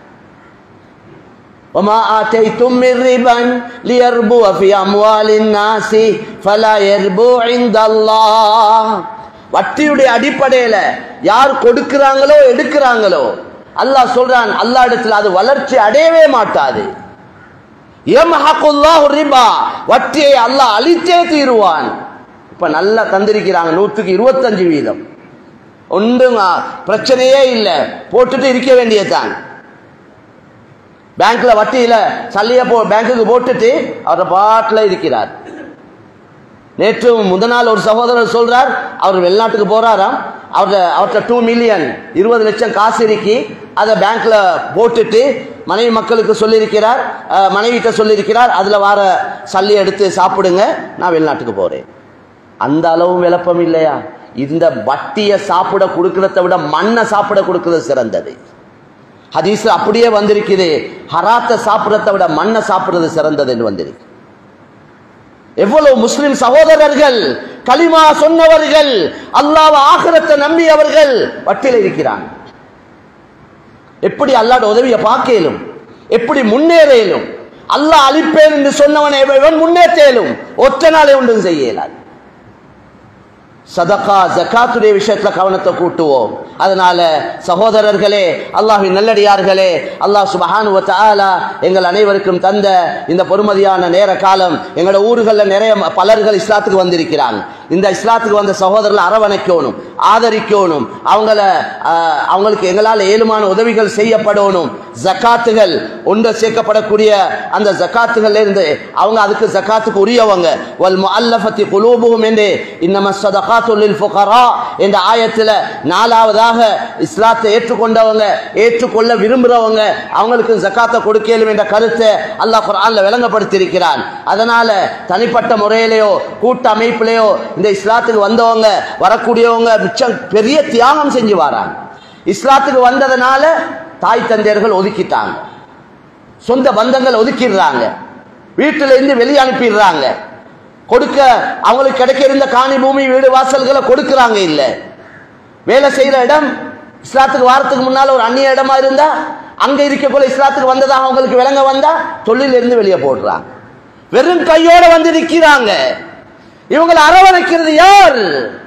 وما آتيتم من ربا ليربو في أموال الناس فلا يربو عند الله. வட்டியுடைய அடிப்படையில யார் கொடுக்கிறாங்களோ எடுக்கிறாங்களோ அல்லாஹ் சொல்றான், அல்லாஹ் இடத்துல அது வளர்ச்சி அடையவே மாட்டாது. யம்ஹகுல்லாஹு ரிபா, வட்டியை அல்லாஹ் அழித்தே தீருவான். இப்ப நல்லா தந்திருக்கிறாங்க, நூற்றுக்கு இருபத்தஞ்சு வீதம். ஒன்றும் பிரச்சனையே இல்லை, போட்டுட்டு இருக்க வேண்டியதான். பேங்க்ல வட்டியில சல்லிய போ பேங்குக்கு போட்டுட்டு அவர பாட்டில் இருக்கிறார். நேற்று முத நாள் ஒரு சகோதரர் சொல்றார், அவர் வெளிநாட்டுக்கு போறாராம். அவர்கிட்ட அவர்கிட்ட டூ மில்லியன் இருபது லட்சம் காசு இருக்கி அதை பேங்க்ல போட்டுட்டு மனைவி மக்களுக்கு சொல்லியிருக்கிறார், மனைவிட்ட சொல்லியிருக்கிறார், அதுல வார சல்லி எடுத்து சாப்பிடுங்க, நான் வெளிநாட்டுக்கு போறேன். அந்த அளவும் விளப்பம் இல்லையா? இந்த வட்டியை சாப்பிட கொடுக்கறத விட மண்ணை சாப்பிட கொடுக்கிறது சிறந்தது. ஹதீஸ் அப்படியே வந்திருக்குது, ஹராத்தை சாப்பிடறதை விட மண்ணை சாப்பிடுறது சிறந்தது என்று வந்திருக்கு. எவ்வளவு முஸ்லிம் சகோதரர்கள் கலிமா சொன்னவர்கள், அல்லாஹ் ஆகிரத்தை நம்பியவர்கள் வட்டியில் இருக்கிறாங்க. எப்படி அல்லாஹ்ட உதவியை பார்க்கலும், எப்படி முன்னேறலும். அல்லாஹ் அழிப்பேன் என்று சொன்னவனை முன்னேற்றலும் ஒற்ற நாளை ஒன்றும் செய்யலாது. சதகா ஜகாத்துடைய விஷயத்துல கவனத்தை கூட்டுவோம். அதனால சகோதரர்களே, அல்லாஹ்வின் நல்லடியார்களே, அல்லாஹ் சுப்ஹானஹு வ தஆலா எங்கள் அனைவருக்கும் தந்த இந்த பொறுமதியான நேர காலம், எங்களோட ஊர்களில் நிறைய பலர்கள் இஸ்லாத்துக்கு வந்திருக்கிறாங்க. இந்த இஸ்லாத்துக்கு வந்த சகோதரர்களை அரவணைக்கணும், ஆதரிக்கணும், அவங்கள அவங்களுக்கு எங்களால் ஏழுமான உதவிகள் செய்யப்படணும். ஜகாத்துகள் ஒன்று சேர்க்கப்படக்கூடிய அந்த ஜகாத்துகள் இருந்து அவங்க அதுக்கு ஜகாத்துக்கு உரியவங்க. வல் முஅல்லஃபத்தி குலூபுஹும் என்று இன்னம ஸதகாத்து லில் ஃபுகரா என்ற ஆயத்தில் நாலாவதாக இஸ்லாத்தை ஏற்றுக்கொண்டவங்க, ஏற்றுக்கொள்ள விரும்புறவங்க அவங்களுக்கு ஜகாத்தை கொடுக்கலும் என்ற கருத்தை அல்லாஹ் குர்ஆன்ல விளங்கப்படுத்தியிருக்கிறான். அதனால தனிப்பட்ட முறையிலேயோ கூட்ட அமைப்பிலேயோ இந்த இஸ்லாத்துக்கு வந்தவங்க வரக்கூடியவங்க மிச்சம் பெரிய தியாகம் செஞ்சு வராங்க. இஸ்லாத்துக்கு வந்ததனால தாய் தந்தையர்கள் ஒதுக்கிட்டாங்க, சொந்த பந்தங்கள் ஒதுக்கிடுறாங்க, வீட்டில இருந்து வெளியே அனுப்பிடுறாங்க. கொடுக்க அவங்களுக்கு கிடைக்க இருந்த காணி பூமி வீடு வாசல்களை கொடுக்கறாங்க. இல்ல வேலை செய்யற இடம் இஸ்லாத்துக்கு வாரத்துக்கு முன்னால ஒரு அந்நிய இடமா இருந்தா அங்க இருக்கக்குள்ள இஸ்லாத்துக்கு வந்ததாக அவங்களுக்கு விளங்க வந்தா தொழில இருந்து வெளியே போடுறாங்க. வெறும் கையோட வந்து நிக்கிறாங்க. இவங்களை அரவணைக்கிறது யார்?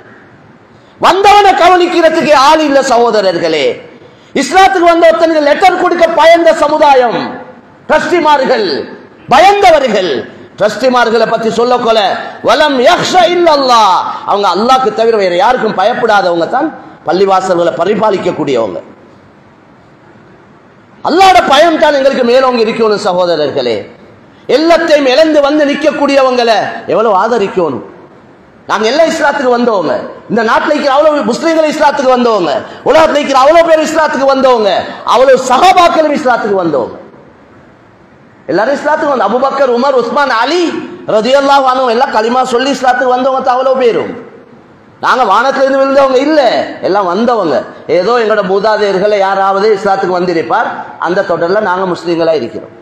வந்தவனை கவனிக்கிறதுக்கு ஆள் இல்ல. சகோதரர்களே, இஸ்லாத்துக்கு வந்த ஒருத்தனுக்கு லெட்டர் கொடுக்க பயந்த சமுதாயம் ட்ரஸ்டிமார்கள், பயந்தவர்கள். ட்ரஸ்டிமார்களை பத்தி சொல்ல கொல வலம் யக்ஷா இல்லல்லாஹ், அவங்க அல்லாஹ்க்கு தவிர வேற யாருக்கும் பயப்படாதவங்க தான் பள்ளிவாசல்களை பரிபாலிக்க கூடியவங்க. அல்லாஹ்வோட பயம் தான் எங்களுக்கு மேலோங்கி இருக்கணும். சகோதரர்களே, எல்லாத்தையும் இழந்து வந்து நிற்கக்கூடியவங்களை எவ்வளவு ஆதரிக்கணும். நாங்க எல்லாம் இஸ்லாத்துக்கு வந்தவங்க, இந்த நாட்டில் இருக்கிற அவ்வளவு முஸ்லீம்கள் இஸ்லாத்துக்கு வந்தவங்க, உலகத்தில் இருக்கிற அவ்வளவு பேர் இஸ்லாத்துக்கு வந்தவங்க, அவ்வளவு சஹாபாக்களும் இஸ்லாத்துக்கு வந்தவங்க. எல்லாரும் இஸ்லாத்துக்கு வந்து அபூபக்கர், உமர், உஸ்மான், அலி ரலியல்லாஹு அன்ஹு எல்லாம் கலிமா சொல்லி இஸ்லாத்துக்கு வந்தவங்க அவ்வளவு பேரும். நாங்க வானத்துல இருந்து விழுந்தவங்க இல்ல, எல்லாம் வந்தவங்க. ஏதோ எங்களோட மூதாதையர்களை யாராவது இஸ்லாத்துக்கு வந்திருப்பார், அந்த தொடர்ல நாங்க முஸ்லீம்களா இருக்கிறோம்.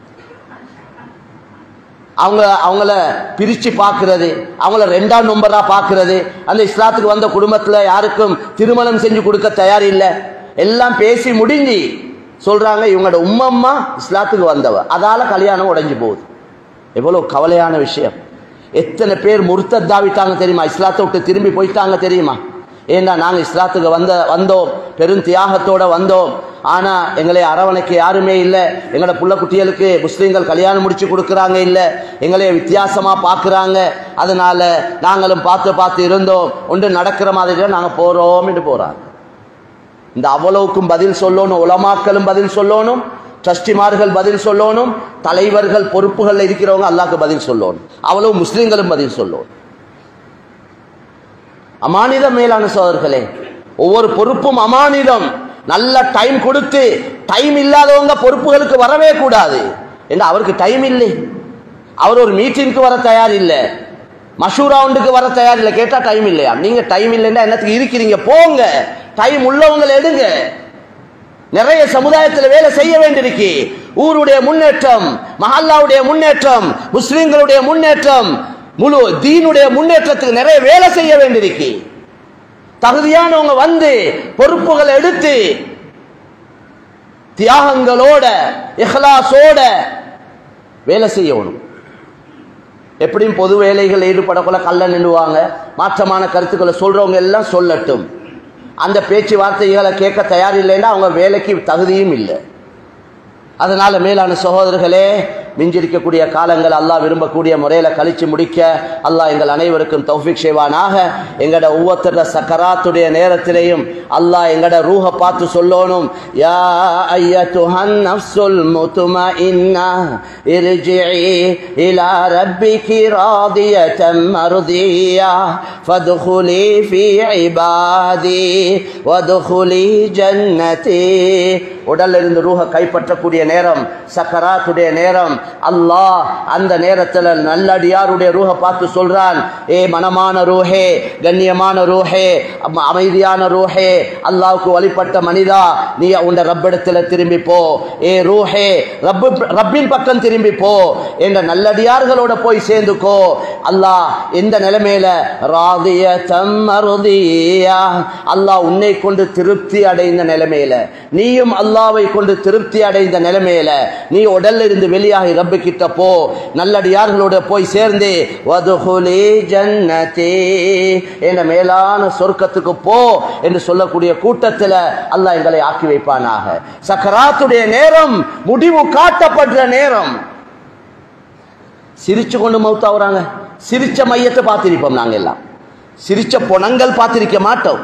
அவங்க அவங்கள பிரிச்சு பார்க்கிறது, அவங்கள ரெண்டாம் நம்பரா பார்க்கிறது. அந்த இஸ்லாத்துக்கு வந்த குடும்பத்துல யாருக்கும் திருமணம் செஞ்சு கொடுக்க தயார் இல்லை. எல்லாம் பேசி முடிஞ்சு சொல்றாங்க இவங்களோட உம்மம்மா இஸ்லாத்துக்கு வந்தவ, அதால கல்யாணம் உடைஞ்சு போகுது. எவ்வளவு கவலையான விஷயம். எத்தனை பேர் முர்த்தத்தாவிட்டாங்க தெரியுமா? இஸ்லாத்தை விட்டு திரும்பி போயிட்டாங்க தெரியுமா? ஏன்னா நாங்க இஸ்லாத்துக்கு வந்த வந்தோம், பெரும் தியாகத்தோட வந்தோம். ஆனா எங்களை அரவணைக்க யாருமே இல்லை. எங்களோட புள்ள குட்டிகளுக்கு முஸ்லீம்கள் கல்யாணம் முடிச்சு கொடுக்கறாங்க இல்ல, எங்களை வித்தியாசமா பாக்குறாங்க. அதனால நாங்களும் பார்த்து பார்த்து இருந்தோம், ஒன்று நடக்கிற மாதிரி நாங்க போறோம் என்று போறாங்க. இந்த அவ்வளவுக்கும் பதில் சொல்லணும், உலமாக்களும் பதில் சொல்லணும், ட்ரஸ்டிமார்கள் பதில் சொல்லணும், தலைவர்கள் பொறுப்புகள் இருக்கிறவங்க அல்லாஹ்க்கு பதில் சொல்லணும், அவ்வளவு முஸ்லீம்களும் பதில் சொல்லணும். அமானிதம் மேலான சோதர்களே, ஒவ்வொரு பொறுப்பும் அமானிதம். நல்ல டைம் கொடுத்து, டைம் இல்லாதவங்க பொறுப்புகளுக்கு வரவே கூடாது. ஏன்னா அவருக்கு டைம் இல்லை, அவர் ஒரு மீட்டிங்க்கு வர தயார் இல்லை, மஷூராவுண்டுக்கு வர தயார் இல்லை. கேட்டா டைம் இல்லையா? நீங்க டைம் இல்லைன்னா என்னத்துக்கு இருக்கிறீங்க? போங்க, டைம் உள்ளவங்களை எடுங்க. நிறைய சமுதாயத்தில் வேலை செய்ய வேண்டியிருக்கு. ஊருடைய முன்னேற்றம், மஹல்லாவுடைய முன்னேற்றம், முஸ்லிம்களுடைய முன்னேற்றம், முழு தீனுடைய முன்னேற்றத்துக்கு நிறைய வேலை செய்ய வேண்டியிருக்கு. தகுதியானவங்க வந்து பொறுப்புகளை எடுத்து தியாகங்களோட இஹ்லாஸோட வேலை செய்யணும். எப்படியும் பொது வேலைகள் ஈடுபடக்குள்ள கல்ல நின்றுவாங்க. மாற்றமான கருத்துக்களை சொல்றவங்க எல்லாம் சொல்லட்டும். அந்த பேச்சுவார்த்தைகளை கேட்க தயார் இல்லைன்னா அவங்க வேலைக்கு தகுதியும் இல்லை. அதனால மேலான சகோதரர்களே, மிஞ்சிருக்கக்கூடிய காலங்கள் அல்லாஹ் விரும்பக்கூடிய முறையில கழிச்சு முடிக்க அல்லாஹ் எங்கள் அனைவருக்கும் தௌஃபீக் செய்வானாக. எங்கட ஒவ்வொருத்தர சக்கராத்துடைய நேரத்திலேயும் அல்லாஹ் எங்கட ரூஹ பார்த்து சொல்லணும், யா அய்யத்துஹன் நஃப்ஸுல் முத்மஇன்னா இர்ஜிஇ இலா ரப்பிகி ராதியத்தம் மர்தியா ஃபத்குலி ஃபீ இபாதி வத்குலி ஜன்னதி. உடல்ல இருந்து ரூஹ கைப்பற்றக்கூடிய நேரம் சக்கராத்துடைய நேரம். அல்லாஹ் அந்த நேரத்தில் நல்லடியாருடைய ரூஹ பார்த்து சொல்றான், ஏ மனமான ரூஹே, கண்ணியமான ரூஹே, அமைதியான ரூஹே, அல்லாஹ்வுக்கு வழிபட்ட மனிதா, நீ உண்ட ரப்பிடத்தில் திரும்பி போ. ஏ ரூஹே, ரப்பு ரப்பின் பக்கம் திரும்பி போ என்ற நல்லடியார்களோட போய் சேர்ந்துக்கோ. அல்லாஹ் எந்த நிலைமையில ராதியத்தம் மர்தியா, அல்லாஹ் உன்னை கொண்டு திருப்தி அடைந்த நிலைமையில, நீயும் அல்லாஹ்வை கொண்டு திருப்தி அடைந்த நிலைமையில நீ உடல்ல இருந்து வெளியாகி ரப்பு கிட்ட போ, நல்லடியார்களோட போய் சேர்ந்து வதுகுலி ஜன்னதி என்ற மேலான சொர்க்கத்துக்கு போ என்று சொல்லக்கூடிய கூட்டத்தில் அல்லாஹ் எங்களை ஆக்கி வைப்பானாக. சக்கராத்துடைய நேரம், முடிவு காட்டப்படுற நேரம். சிரிச்சு கொண்டு மௌத்தாவுறாங்க. சிரிச்ச மையத்தை பார்த்திருப்போம் நாங்க எல்லாம், சிரிச்ச பொணங்கள் பார்த்திருக்க மாட்டோம்.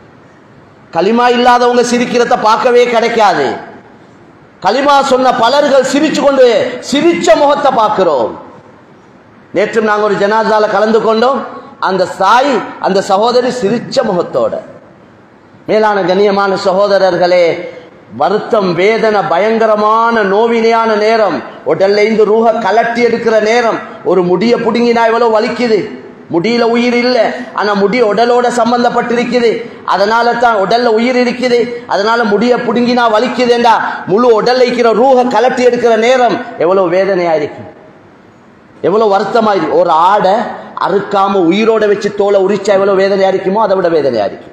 களிமா இல்லாதவங்க சிரிக்கிறத பார்க்கவே கிடைக்காது. களிமா சொன்ன பலர்கள் சிரிச்சு கொண்டு சிரிச்ச முகத்தை பார்க்கிறோம். நேற்று நாங்கள் ஒரு ஜனாசால கலந்து கொண்டோம். அந்த சாய், அந்த சகோதரி சிரிச்ச முகத்தோட. மேலான கண்ணியமான சகோதரர்களே, வருத்தம், வேதனை, பயங்கரமான நோவினையான நேரம், உடல்ல இருந்து ரூஹ கலட்டி எடுக்கிற நேரம். ஒரு முடிய புடுங்கினா எவ்வளவு வலிக்குது. முடியில உயிர் இல்லை, ஆனா முடி உடலோட சம்பந்தப்பட்டிருக்குது. அதனால தான் உடல்ல உயிர் இருக்குது. அதனால முடிய புடுங்கினா வலிக்குதுண்டா, முழு உடல்ல இருக்கிற ரூஹ கலட்டி எடுக்கிற நேரம் எவ்வளவு வேதனையா இருக்கு, எவ்வளவு வருத்தமா இருக்கு. ஒரு ஆடை அறுக்காம உயிரோட வச்சு தோலை உரிச்சா எவ்வளவு வேதனையா இருக்குமோ அதை விட வேதனையா இருக்கு.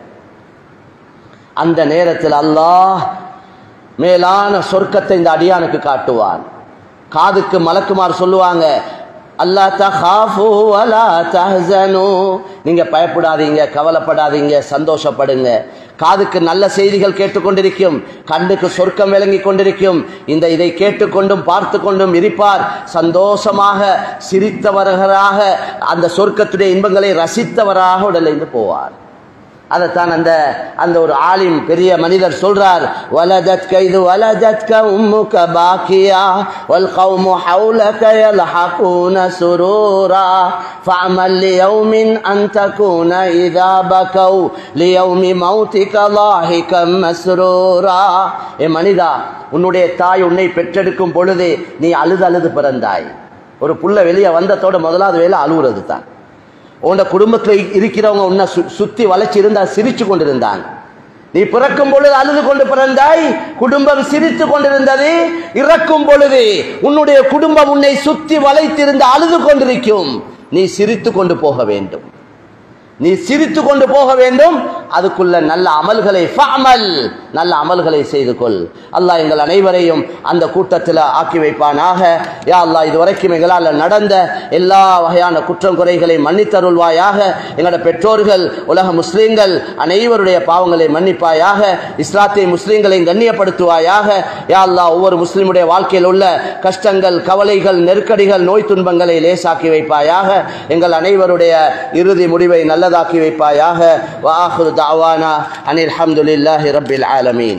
அந்த நேரத்தில் அல்லாஹ் மேலான சொர்க்கத்தை இந்த அடியானுக்கு காட்டுவான். காதுக்கு மலக்குமார் சொல்லுவாங்க, அல்லா தஹாஃபு வலா தஹ்ஸனு, நீங்க பயப்படாதீங்க, கவலைப்படாதீங்க, சந்தோஷப்படுங்க. காதுக்கு நல்ல செய்திகள் கேட்டுக்கொண்டிருக்கும், கண்ணுக்கு சொர்க்கம் விளங்கி கொண்டிருக்கும். இந்த இதை கேட்டுக்கொண்டும் பார்த்து கொண்டும் இருப்பார். சந்தோஷமாக சிரித்தவர்களாக அந்த சொர்க்கத்துடைய இன்பங்களை ரசித்தவராக உடலிருந்து போவார். அதைத்தான் அந்த அந்த ஒரு ஆலிம், பெரிய மனிதர் சொல்றார், வலதத்க இது வலதத்க உம்முக பாக்கியா வல் கௌமு ஹவுலக யல்ஹகூன சுரூரா ஃபஅமல் லியௌமின் அன் தகூன இதா பகௌ லியௌமி மௌதிக லாஹிகம் மஸ்ரூரா. ஏ மனிதா, உன்னுடைய தாய் உன்னை பெற்றெடுக்கும் பொழுது நீ அழுது அழுது பிறந்தாய். ஒரு புள்ள வெளியே வந்ததோட முதலாவது வேலை அழுகுறது தான். உன்னோட குடும்பத்தில் இருக்கிறவங்க உன்னை சுத்தி வளைச்சி இருந்தா சிரிச்சு கொண்டிருந்தாங்க. நீ பிறக்கும் பொழுது அழுது கொண்டு பிறந்தாய், குடும்பம் சிரித்து கொண்டிருந்தது. இறக்கும் பொழுது உன்னுடைய குடும்பம் உன்னை சுத்தி வளைத்திருந்து அழுது கொண்டிருக்கும். நீ சிரித்து கொண்டு போக வேண்டும். நீ சிரித்து கொண்டு போக வேண்டும். அதுக்குள்ள நல்ல அமல்களை ஃபஅமல், நல்ல அமல்களை செய்து கொள். அல்லாஹ் எங்கள் அனைவரையும் அந்த கூட்டத்தில் ஆக்கி வைப்பானாக. யா அல்லாஹ், இதுவரைக்கும் எங்களால் நடந்த எல்லா வகையான குற்றம் குறைகளை மன்னித்தருள்வாயாக. எங்களோட பெற்றோர்கள், உலக முஸ்லீம்கள் அனைவருடைய பாவங்களை மன்னிப்பாயாக. இஸ்லாத்தை முஸ்லீம்களை கண்ணியப்படுத்துவாயாக. யா அல்லாஹ், ஒவ்வொரு முஸ்லீமுடைய வாழ்க்கையில் உள்ள கஷ்டங்கள், கவலைகள், நெருக்கடிகள், நோய் துன்பங்களை லேசாக்கி வைப்பாயாக. எங்கள் அனைவருடைய இறுதி முடிவை நல்லதாக்கி வைப்பாயாக. وآخر دعوانا أن الحمد لله رب العالمين.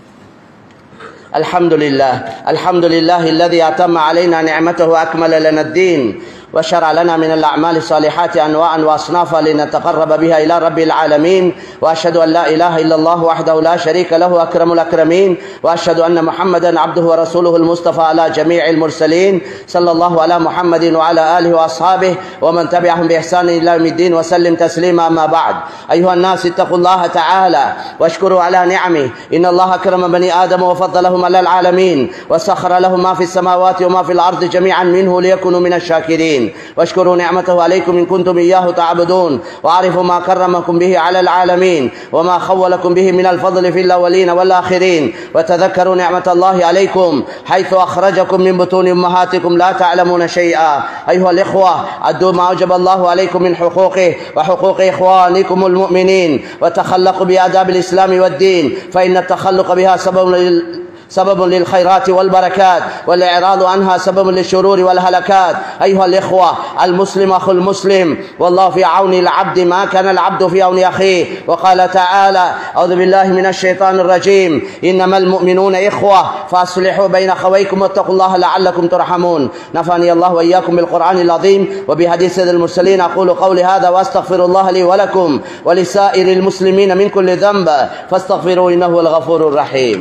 الحمد لله الحمد لله الذي أتم علينا نعمته وأكمل لنا الدين وشرع لنا من الأعمال الصالحات أنواعا وأصنافا لنتقرب بها إلى رب العالمين. وأشهد أن لا إله إلا الله وحده لا شريك له أكرم الأكرمين. وأشهد أن محمدا عبده ورسوله المصطفى على جميع المرسلين. صلى الله على محمد وعلى آله وأصحابه ومن تبعهم بإحسان إلى يوم الدين وسلم تسليما. أما بعد، أيها الناس اتقوا الله تعالى واشكروا على نعمه. إن الله أكرم بني آدم وفضلهم على العالمين وسخر لهم ما في السماوات وما في الأرض جميعا منه ليكونوا من الشاكرين. واشكروا نعمته عليكم إن كنتم إياه تعبدون. وعرفوا ما كرمكم به على العالمين وما خولكم به من الفضل في الأولين والآخرين. وتذكروا نعمة الله عليكم حيث أخرجكم من بطون أمهاتكم لا تعلمون شيئا. أيها الإخوة، أدوا ما أوجب الله عليكم من حقوقه وحقوق إخوانكم المؤمنين، وتخلقوا بآداب الإسلام والدين، فإن التخلق بها سبب لل سبب للخيرات والبركات، والإعراض عنها سبب للشرور والهلكات. أيها الإخوة، المسلم أخو المسلم، والله في عون العبد ما كان العبد في عون أخيه. وقال تعالى: أعوذ بالله من الشيطان الرجيم، إنما المؤمنون إخوة فأصلحوا بين أخويكم واتقوا الله لعلكم ترحمون. نفعني الله وإياكم بالقرآن العظيم وبحديث سيد المرسلين. أقول قولي هذا وأستغفر الله لي ولكم ولسائر المسلمين من كل ذنب فاستغفروه إنه هو الغفور الرحيم.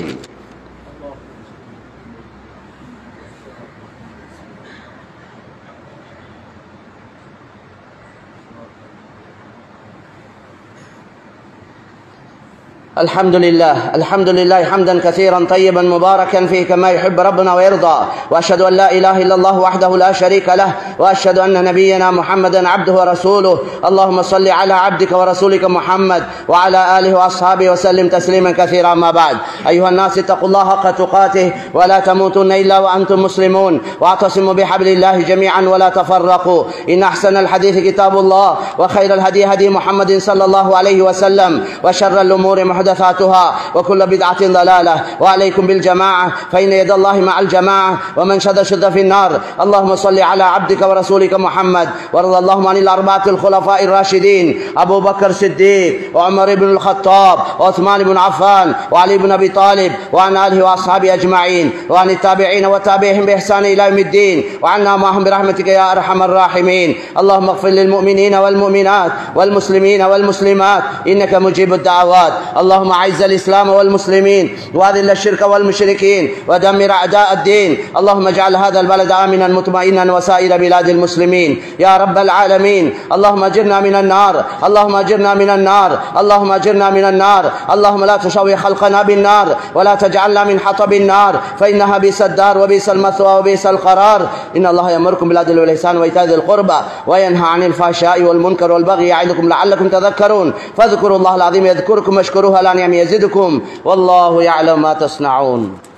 الحمد لله الحمد لله حمدا كثيرا طيبا مباركا فيه كما يحب ربنا ويرضى. وأشهد أن لا إله إلا الله وحده لا شريك له، وأشهد أن نبينا محمدا عبده ورسوله. اللهم صل على عبدك ورسولك محمد وعلى آله وأصحابه وسلم تسليما كثيرا. ما بعد، أيها الناس اتقوا الله حق تقاته ولا تموتن إلا وأنتم مسلمون، واعتصموا بحبل الله جميعا ولا تفرقوا. إن أحسن الحديث كتاب الله، وخير الهدي هدي محمد صلى الله عليه وسلم، وشر الأمور محدثاتها، وكل بدعة ضلالة. وعليكم بالجماعة فإن يد الله مع الجماعة، ومن شد شد في النار. اللهم صل على عبدك ورسولك محمد، وارض اللهم عن الأربعة الخلفاء الراشدين أبو بكر الصديق وعمر بن الخطاب وعثمان بن عفان وعلي بن أبي طالب، وعن آله وأصحابه أجمعين، وعن التابعين وتابعهم بإحسان إلى يوم الدين، وعنا معهم برحمتك يا أرحم الراحمين. اللهم اغفر للمؤمنين والمؤمنات والمسلمين والمسلمات إنك مجيب الدعوات. اللهم أعز الإسلام والمسلمين، وأذل الشرك والمشركين، ودمر أعداء الدين. اللهم اجعل هذا البلد آمنا مطمئنا وسائر بلاد المسلمين يا رب العالمين. اللهم أجرنا من النار، اللهم أجرنا من النار، اللهم أجرنا من النار. اللهم لا تشوي خلقنا بالنار، ولا تجعلنا من حطب النار، فإنها بئس الدار وبئس المثوى وبئس القرار. إن الله يأمركم بالعدل والإحسان وإيتاء ذي القربى وينهى عن الفحشاء والمنكر والبغي يعظكم لعلكم تذكرون. فاذكروا الله العظيم يذكركم واشكروه على نعمه يزدكم، والله يعلم ما تصنعون.